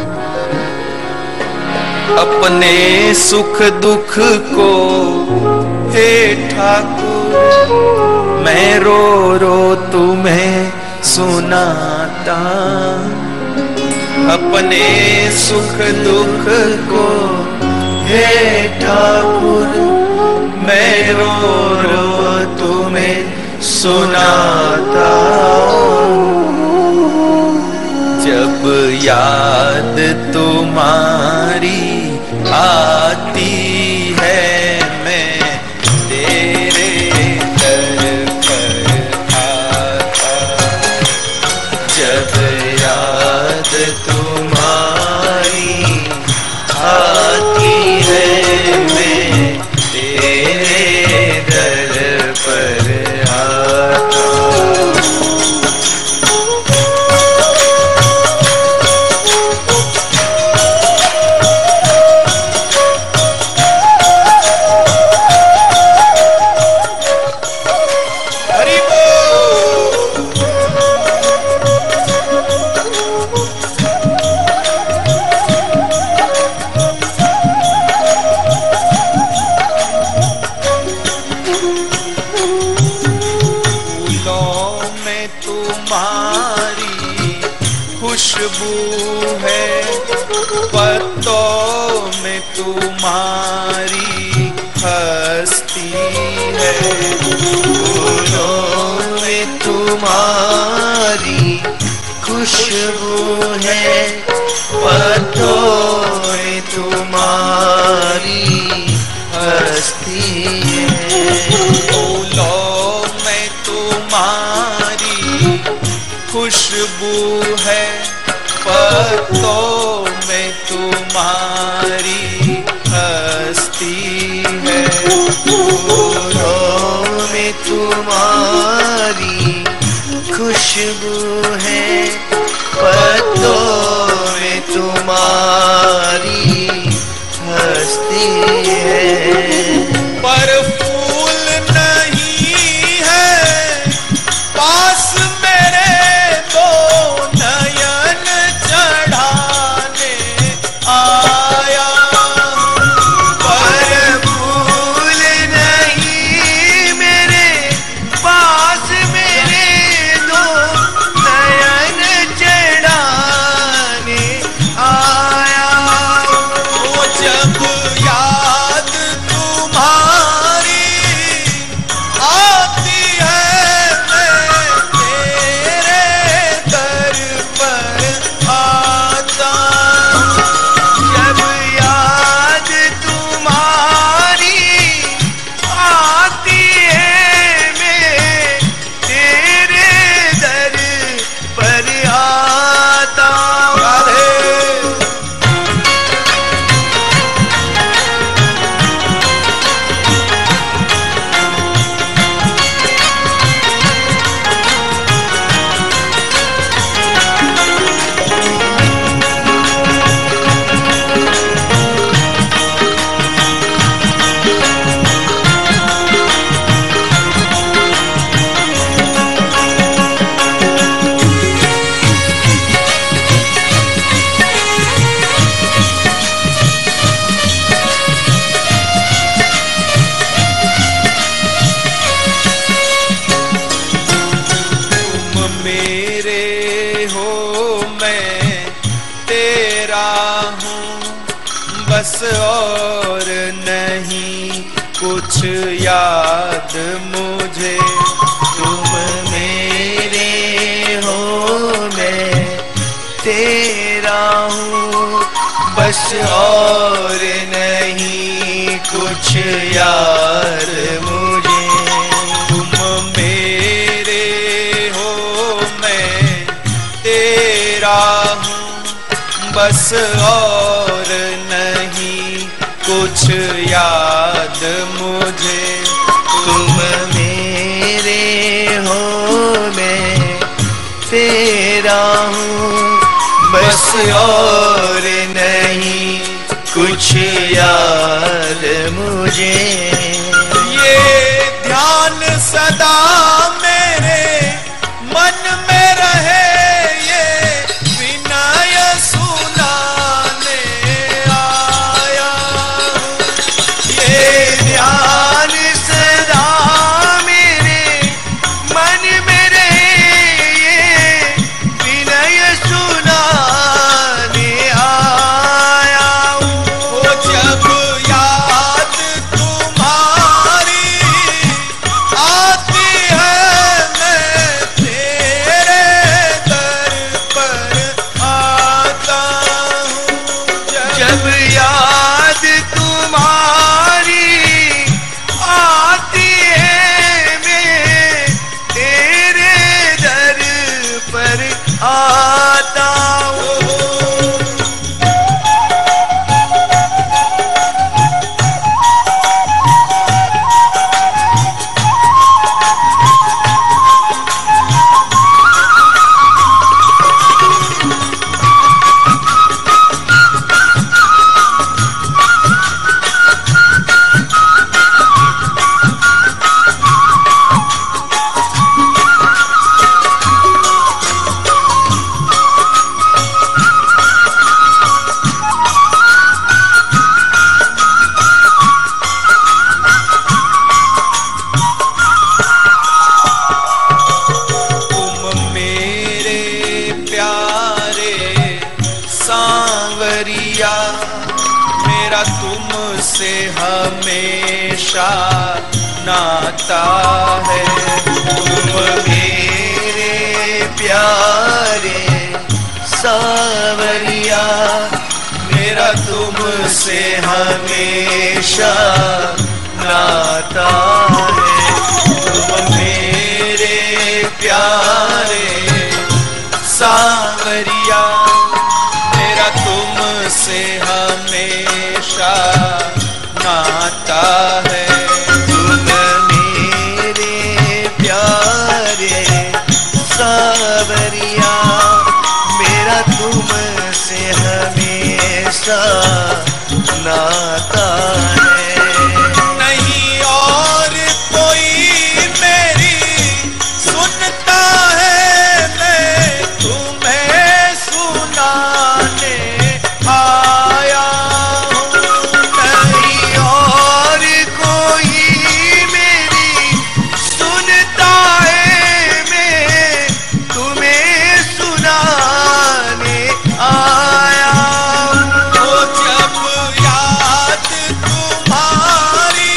अपने सुख दुख को हे ठाकुर मैं रो रो तुम्हें सुनाता, अपने सुख दुख को हे ठाकुर मैं रो रो तुम्हें सुनाता। जब याद तुम्हारी आती है मैं तेरे दर पर आता, जब याद तुम्हारी आती है मैं तेरे दर पर आता। खुशबू है पत्तों में तुम्हारी हस्ती है, फूलों में तुम्हारी खुशबू है पत्तों में तुम्हारी हस्ती है, फूलों में तुम्हारी खुशबू है पत्तों में तुम्हारी हस्ती है, फूलों में तुम्हारी खुशबू है पत्तों में तुम्हारी हस्ती है। पर फूल नहीं है पास मेरे दो नयन चढ़ाने आया, पर फूल नहीं मेरे पास मेरे दो कुछ याद मुझे। तुम मेरे हो मैं तेरा हूँ, बस और नहीं कुछ यार मुझे। तुम मेरे हो मैं तेरा हूँ, बस और नहीं कुछ याद मुझे। तुम मेरे हो मैं तेरा हूँ, बस और नहीं कुछ याद मुझे। ये ध्यान सदा मेरे मन में रहे, ये विनय सुनाने आया हूँ। ये ध्यान सदा मेरे मन में रहे, ये विनय सुनाने आया हूँ। वो जब याद तुम्हारी आती है, मैं तेरे दर पर आता हूँ। जब याद तुम्हारी आती है, मैं तेरे दर पर आता हूँ। तुम मेरे प्यारे सांवरिया, मेरा तुमसे हमेशा नाता है। तुम मेरे प्यारे सावरिया, मेरा तुमसे हमेशा नाता है। तुम मेरे प्यारे सांवरिया, मेरा तुमसे हमेशा नाता है। तुम मेरे प्यारे सावरिया, मेरा तुमसे हमेशा नाता है। नहीं और कोई मेरी सुनता है, मैं तुम्हें सुनाने आया हूँ। नहीं और कोई मेरी सुनता है, मैं तुम्हें सुनाने आया हूँ। वो जब याद तुम्हारी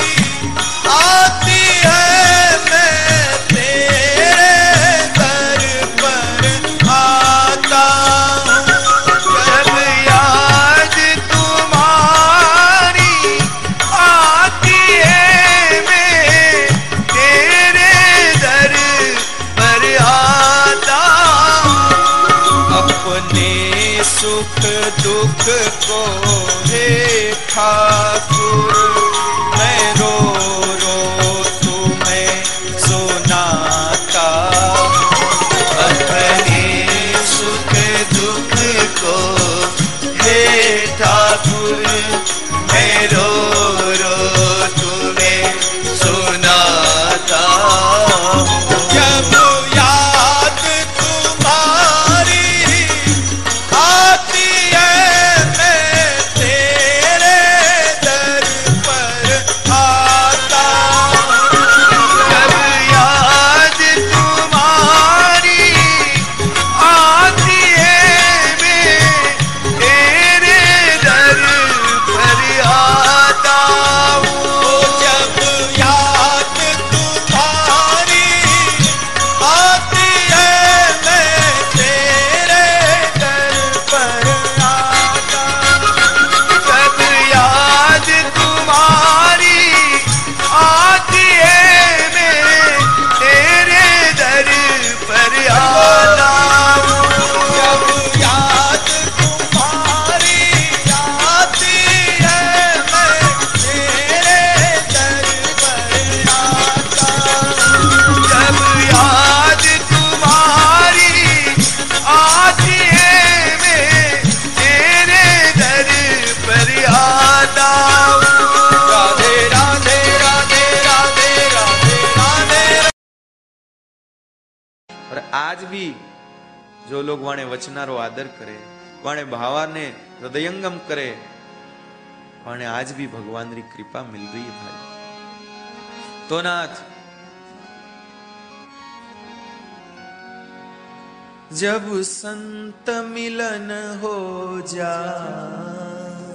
आती है, मैं तेरे दर पर आता हूँ। जब याद तुम्हारी आती है, मैं तेरे दर पर आता हूँ। अपने सुख दुख को हे ठाकुर, मैं रो रो तुम्हें सुनाता हूँ। अपने सुख दुख को हे ठाकुर, मैं रो रो तुम्हें सुनाता हूँ। जब याद तुम्हारी आती है, मैं आज भी जो लोग वाणे वचनारो आदर करे, वाणे भावाने हृदयंगम करे, वाणे आज भी भगवान री कृपा मिल रही है भाई। तो नाथ जब संत मिलन हो जाए,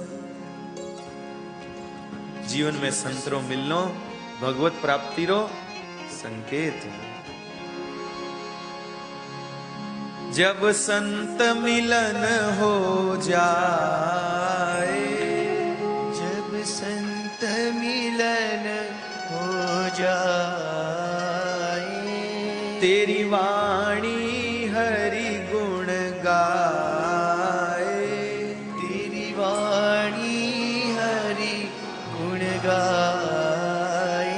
जीवन में संतरो मिलनो भगवत प्राप्ति रो संकेत है। जब संत मिलन हो जाए, जब संत मिलन हो जाए, तेरी वाणी हरि गुण गाए, तेरी वाणी हरि गुण गाए,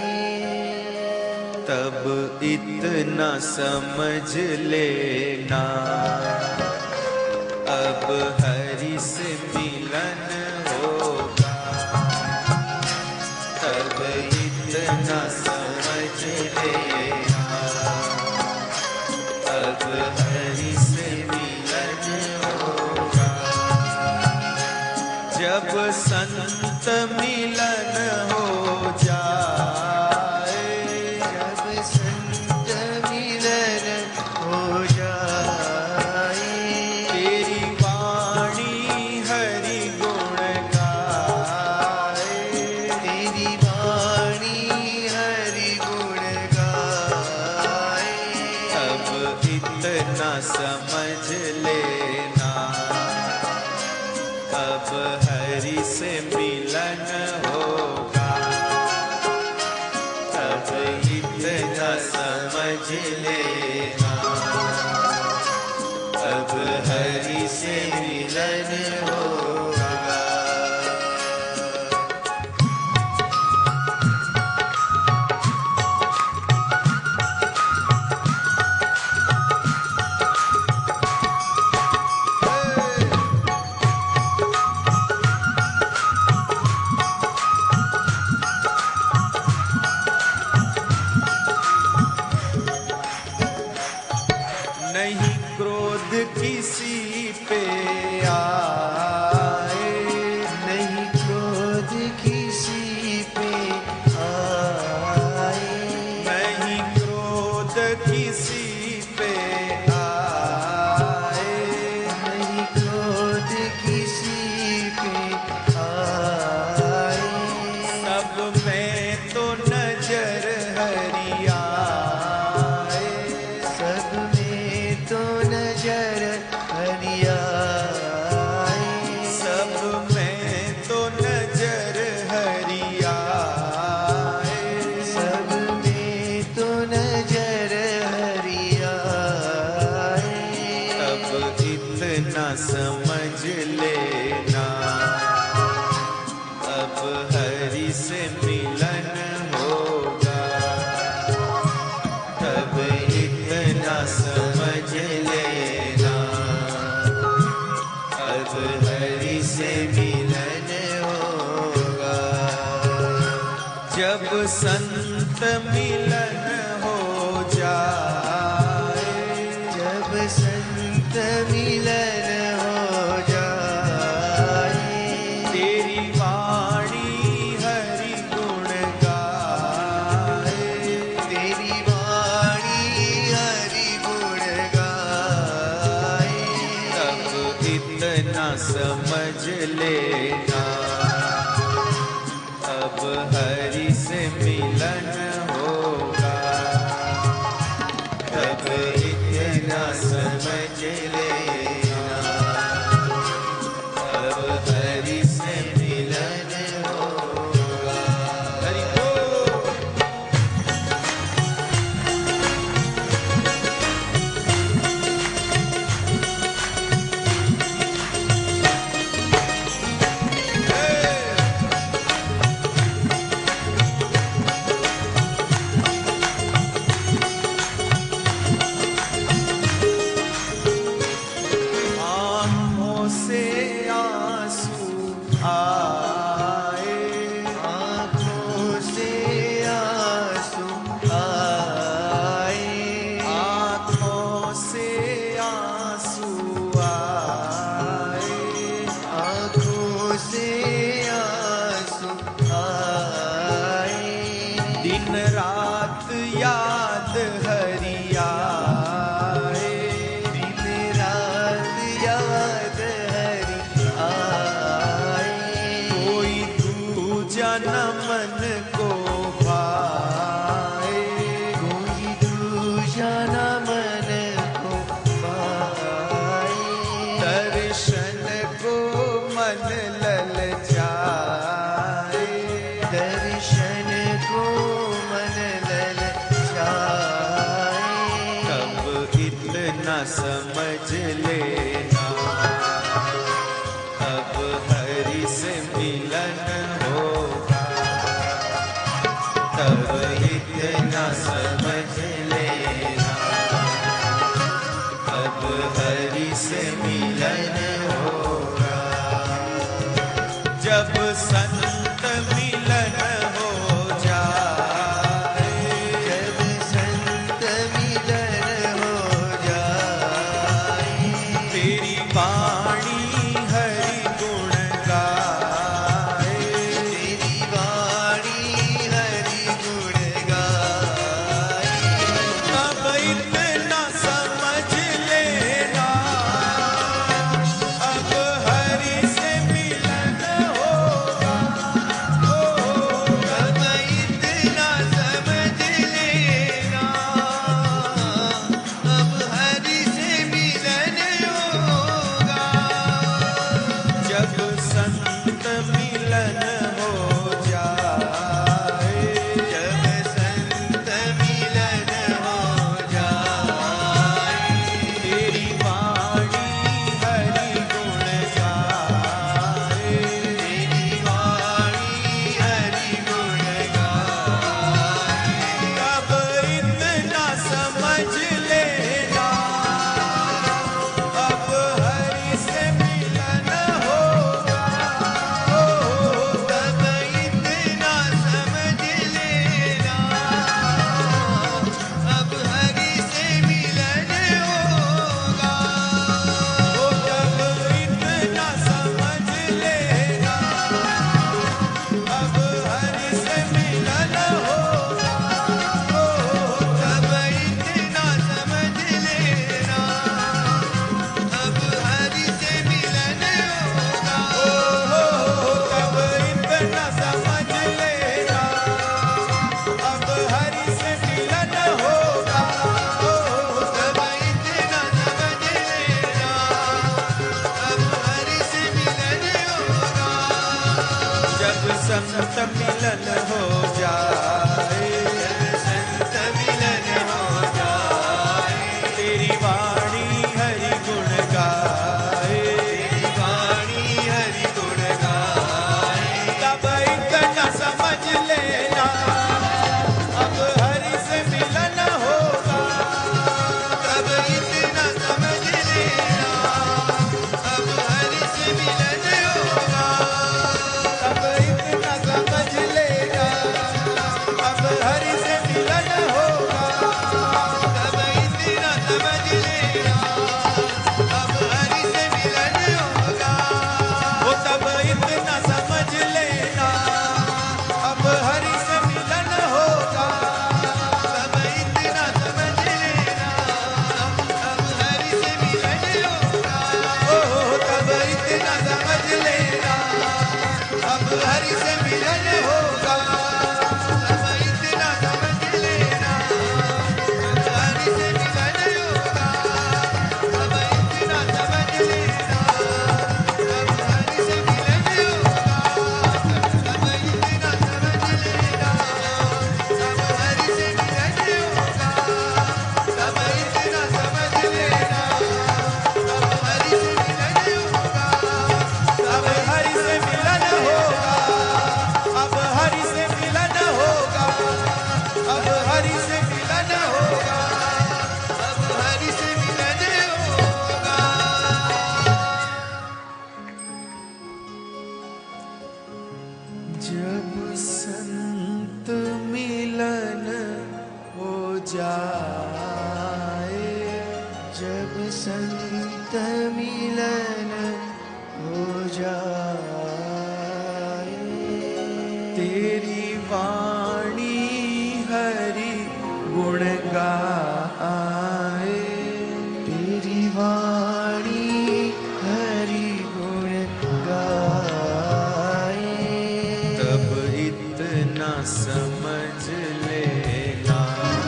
तब इतना समझ लेना अब हरि से मिलन होगा। तब इतना समझ लेना अब हरि से मिलन होगा। जब संत मिलन हो जाए, जब संत मिलन हो जाए, तेरी वाणी हरि गुण गाए, तेरी वाणी हरि गुण गाए, अब इतना समझ लेना अब हरि से मिलन होगा। अब इतना समझ लेना अब हरि से मिलन होगा। नहीं क्रोध किसी पे आए, नहीं क्रोध किसी पे आए, नहीं क्रोध किसी पे आए, नहीं क्रोध किसी पे आए, सब में तो नजर हरि आए, सब में तो नजर हरि आए, सब में तो नजर हरि आए, सब में तो नजर हरि आए, अब इतना समझ लेना अब हरि से मिलन होगा। तब इतना समझ लेना अब हरि से मिलन होगा। जब संत मिलन हो जाए, जब संत मिलन हो जाए, तेरी वाणी हरि गुण गाए, तेरी वाणी हरि गुण गाए, तब इतना समझ लेना अब हरि से मिलन होगा। तब इतना समझ लेना अब हरि से मिलन होगा। हरि बोल। दिन रात याद हरि आए, दिन रात याद हरि आए। कोई दूजा न मन को भाए, कोई दूजा न मन को पाए। दर्शन को मन ललचाए, दर्शन को मन ललचाए। तब इतना समझ लेना, अब हरि से मिलन होगा। तब इतना समझ लेना, अब हरि से मिलन होगा। जब संत मिलन हो जाए, जब संत मिलन हो जाए। तेरी वाणी हरि गुण गाए, तेरी वाणी हरि गुण गाए। तब इतना समझ लेना, अब हरि से मिलन होगा। ओ, तब इतना समझ लेना, अब हरि से मिलन होगा। जब संत मिलन हो जाए, जब संत मिलन हो जाए। तेरी वाणी हरि गुण गाए, तेरी वाणी हरि गुण गाए। तब इतना समझ लेना, अब हरि से मिलन होगा। ओ, तब इतना समझ लेना, अब हरि से मिलन होगा। ओ, तब इतना समझ लेना, अब हरि से मिलन होगा। ओ, तब इतना समझ लेना, अब हरि से मिलन होगा। तब इतना समझ लेना, अब हरि से मिलन होगा। तब इतना समझ लेना, अब हरि से मिलन होगा। जब संत मिलन हो जाए, संत मिलन हो जाए। तेरी वाणी हरि गुण गाए, तेरी वाणी हरि गुण गाए। तब इतना समझ लेना, अब हरि से मिलन होगा। तब इतना समझ लेना, अब हरि से मिलन होगा। तब इतना समझ लेना, अब हरि से मिलन होगा। तब इतना समझ लेना, अब हरि से मिलन होगा। वो तब इतना समझ लेना, अब हरि से मिलन होगा। तब इतना समझ लेना, अब हरि से मिलन होगा। ओ, तब इतना समझ लेना, अब हरि से मिलन होगा। तब इतना समझ लेना, अब हरि से मिलन होगा। तब इतना समझ लेना, अब हरि से मिलन होगा। तब इतना समझ लेना, अब हरि से मिलन होगा। तब इतना समझ लेना, अब हरि से मिलन होगा। अब हरि से मिलन होगा, अब हरि से मिलन होगा, अब हरि से मिलन होगा। अब हरि से मिलन होगा। जब संत मिलन हो जाए, जब संत मिलन हो जाए। तेरी वाणी गुण गाए, तेरी वाणी हरि गुण गाए, तब इतना समझ लेगा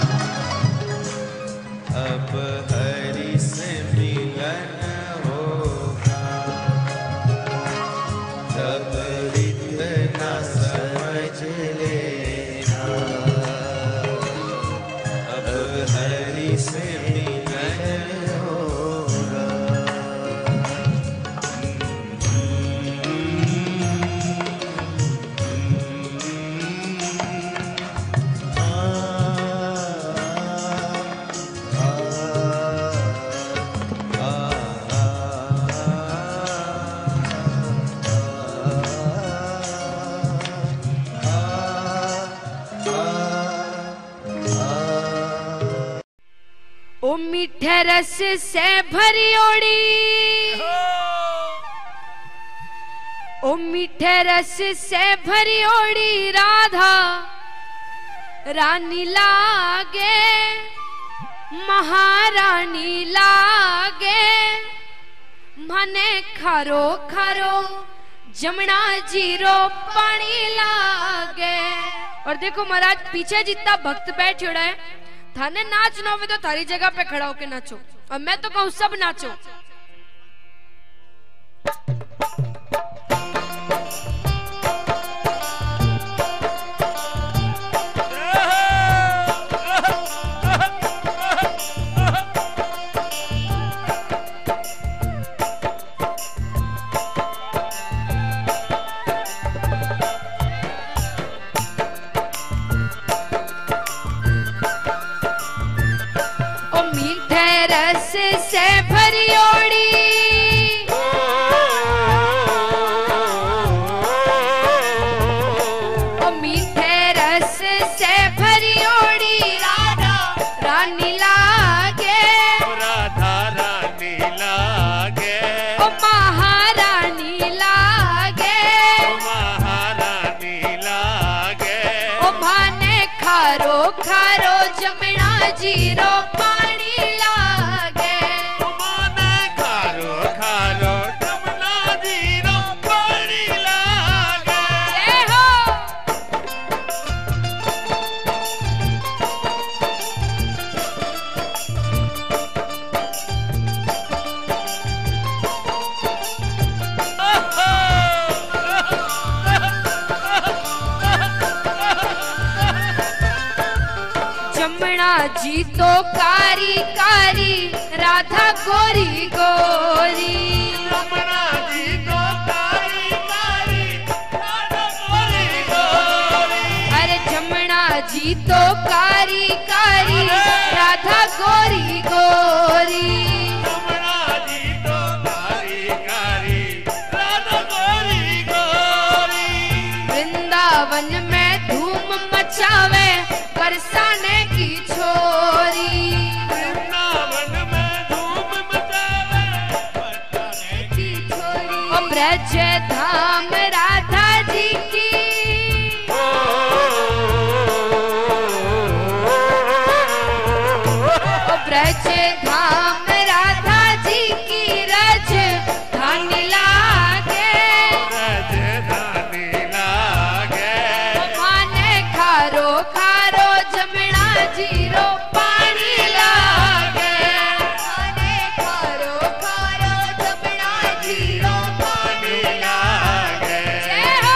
अब हरि से मिलन होगा, तब इतना समझ लेना अब हरि से मिलन होगा। ओ मीठे रस से भरी ओड़ी, ओ मीठे रस से भरी ओड़ी राधा रानी लागे, महारानी लागे, मने खारो खारो जमुना जीरो पानी लागे। और देखो महाराज पीछे जितना भक्त बैठ है, थाने नाचना हो तो थारी जगह पे खड़ा होके नाचो, और मैं तो कहूँ सब नाचो। रस से भरी ओड़ी, ओ मीठे रस से भरी ओड़ी राधा रानी लागे, राधा रानी लागे, ओ महारानी लागे, महारानी लागे, ओ भाने खारो खारो जमुना जीरो पानी लागे, माने खारो खारो जमुना जीरो पानी लागे। जय हो। जमुना जी तो कारी कारी राधा गोरी गोरी, जमुना जी तो कारी कारी राधा गोरी गोरी, अरे जमुना जी तो कारी कारी राधा गोरी गोरी, जमुना जी तो कारी कारी राधा गोरी गोरी, वृंदावन में धूम मचावे बरसाने की छोरी, वृंदावन में धूम मचावे बरसाने की छोरी, ओ ब्रज धाम राधा जी की, ओ ब्रज धाम राधा जी की रज धानी लागे, राजधानी लागे, माने खारो खारो जमुना जीरो पानी लागे, माने खारो खारो जमुना जीरो पानी लागे। जय हो।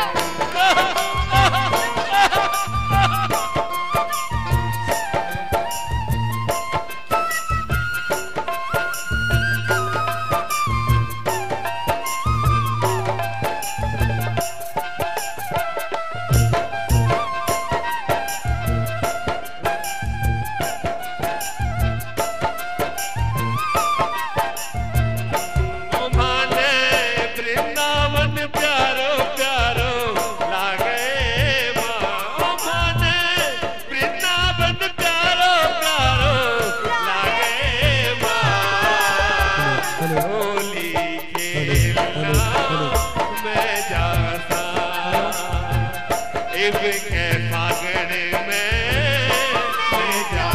माने वृंदावन प्यारो प्यारो लागे माँ, माने वृंदावन प्यारो प्यारो लागे माँ, होली खेलना मैं जाता इनके फागण में मैं जा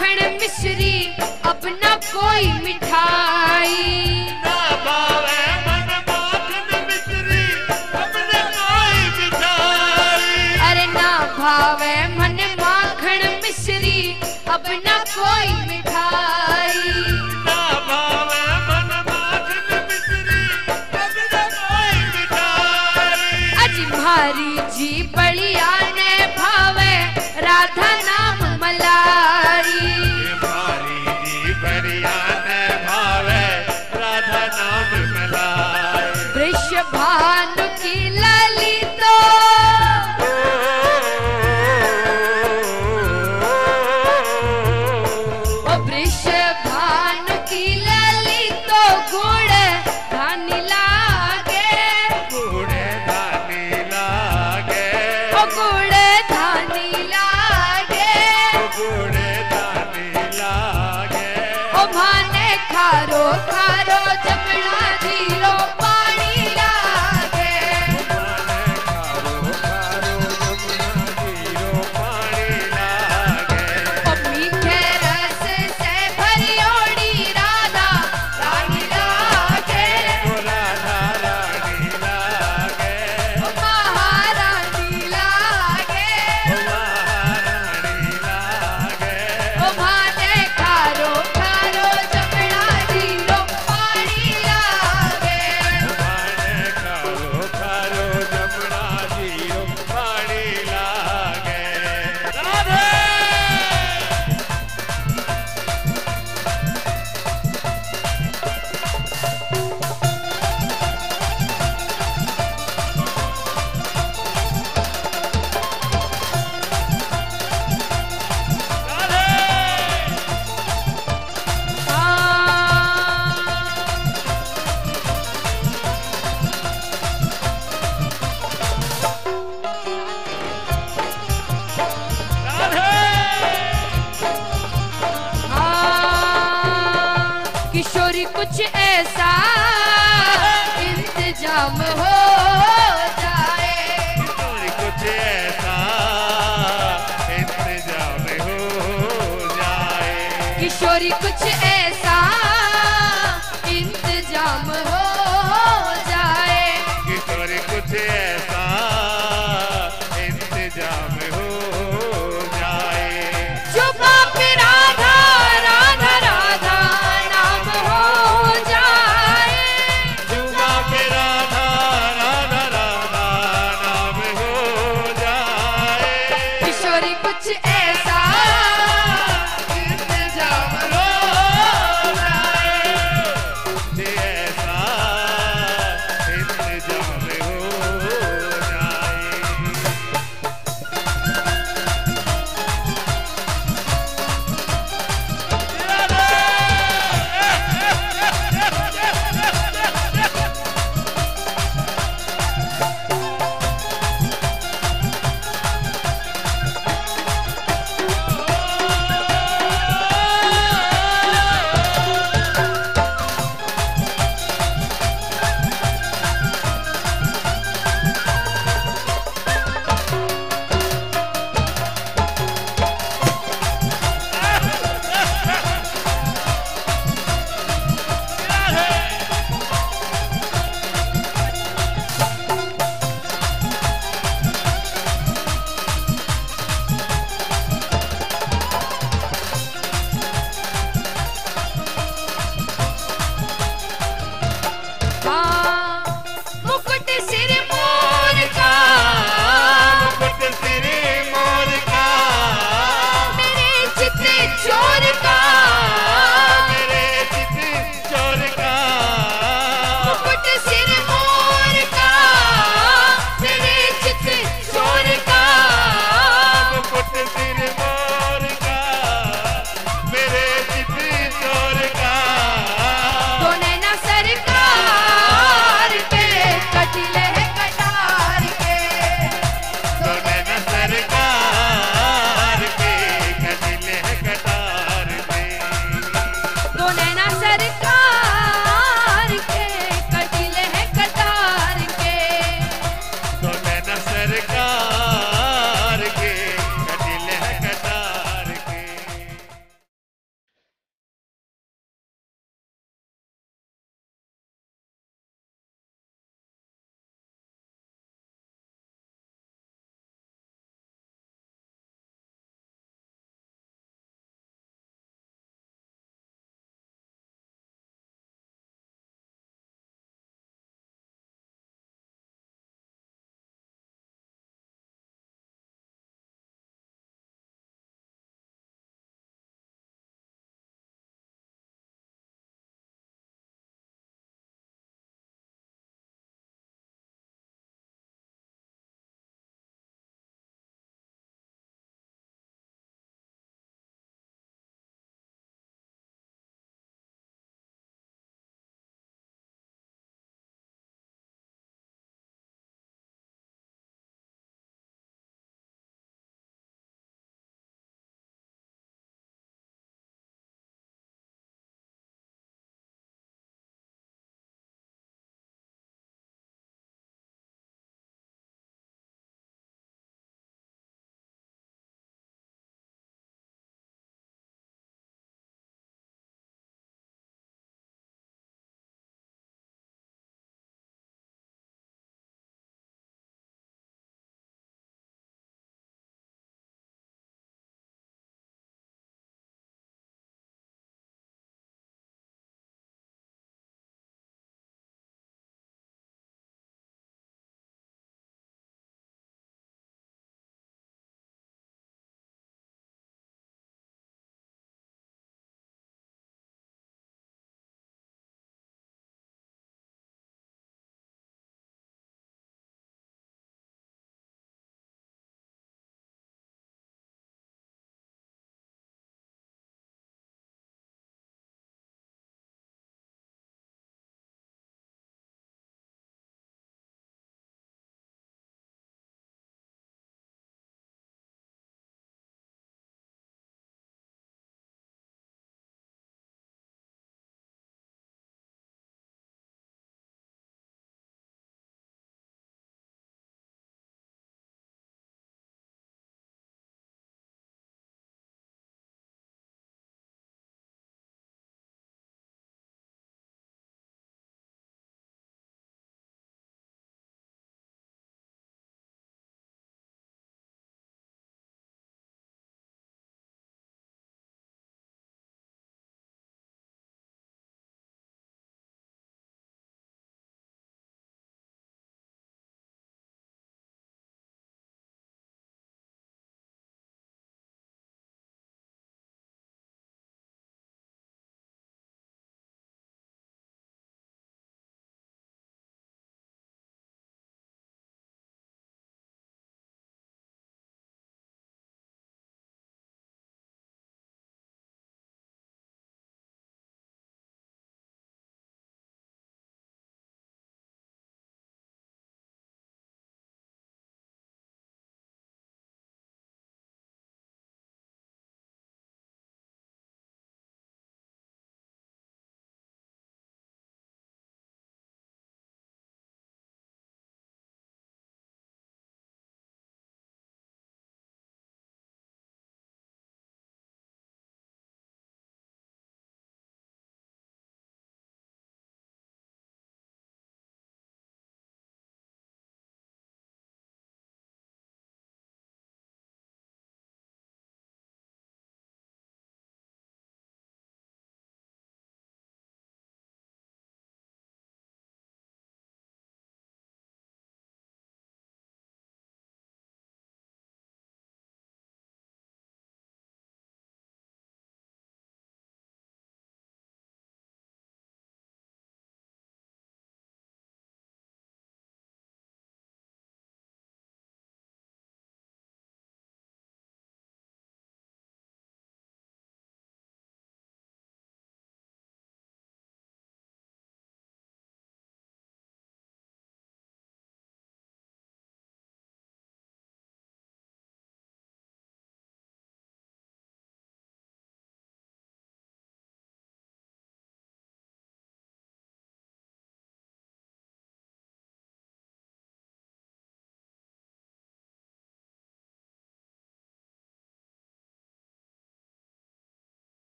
माखन मिश्री अपना कोई मिठाई ना भावे मन माखन मिश्री अपने कोई मिठाई अरे ना भावे मन माखन मिश्री अपना कोई मिठाई ना भावे मन माखन मिश्री अपने कोई मिठाई अज मारी जी बलिया ने भावे राधा नाम मलाई भारी जी बढ़िया ने भावे राधा नाम मिलाए वृषभानु की लाली तो ओ वृषभानु की लाली तो गुड़ धानी लागे बूढ़े धानी लागे ओ गुड़ धानी लागे बूढ़े धानी लागे ओ भाने खारो खारो जमना धीरो पानी लागे माने खारो खारो जमुना जीरो पानी लागे ओ मीठे रस से भरियोड़ी राधा रानी लागे ओ राधा रानी लागे ओ महारानी लागे ओ महारानी लागे ओ भाने खारो खारो जमना धीरो पानी लागे माने खारो खारो जमुना जीरो पानी लागे राधे हाँ, किशोरी कुछ ऐसा इंतजाम हो जाए और कुछ ऐसा इंतजाम हो जाए किशोरी कुछ ऐसा इंतजाम हो जाए किशोरी कुछ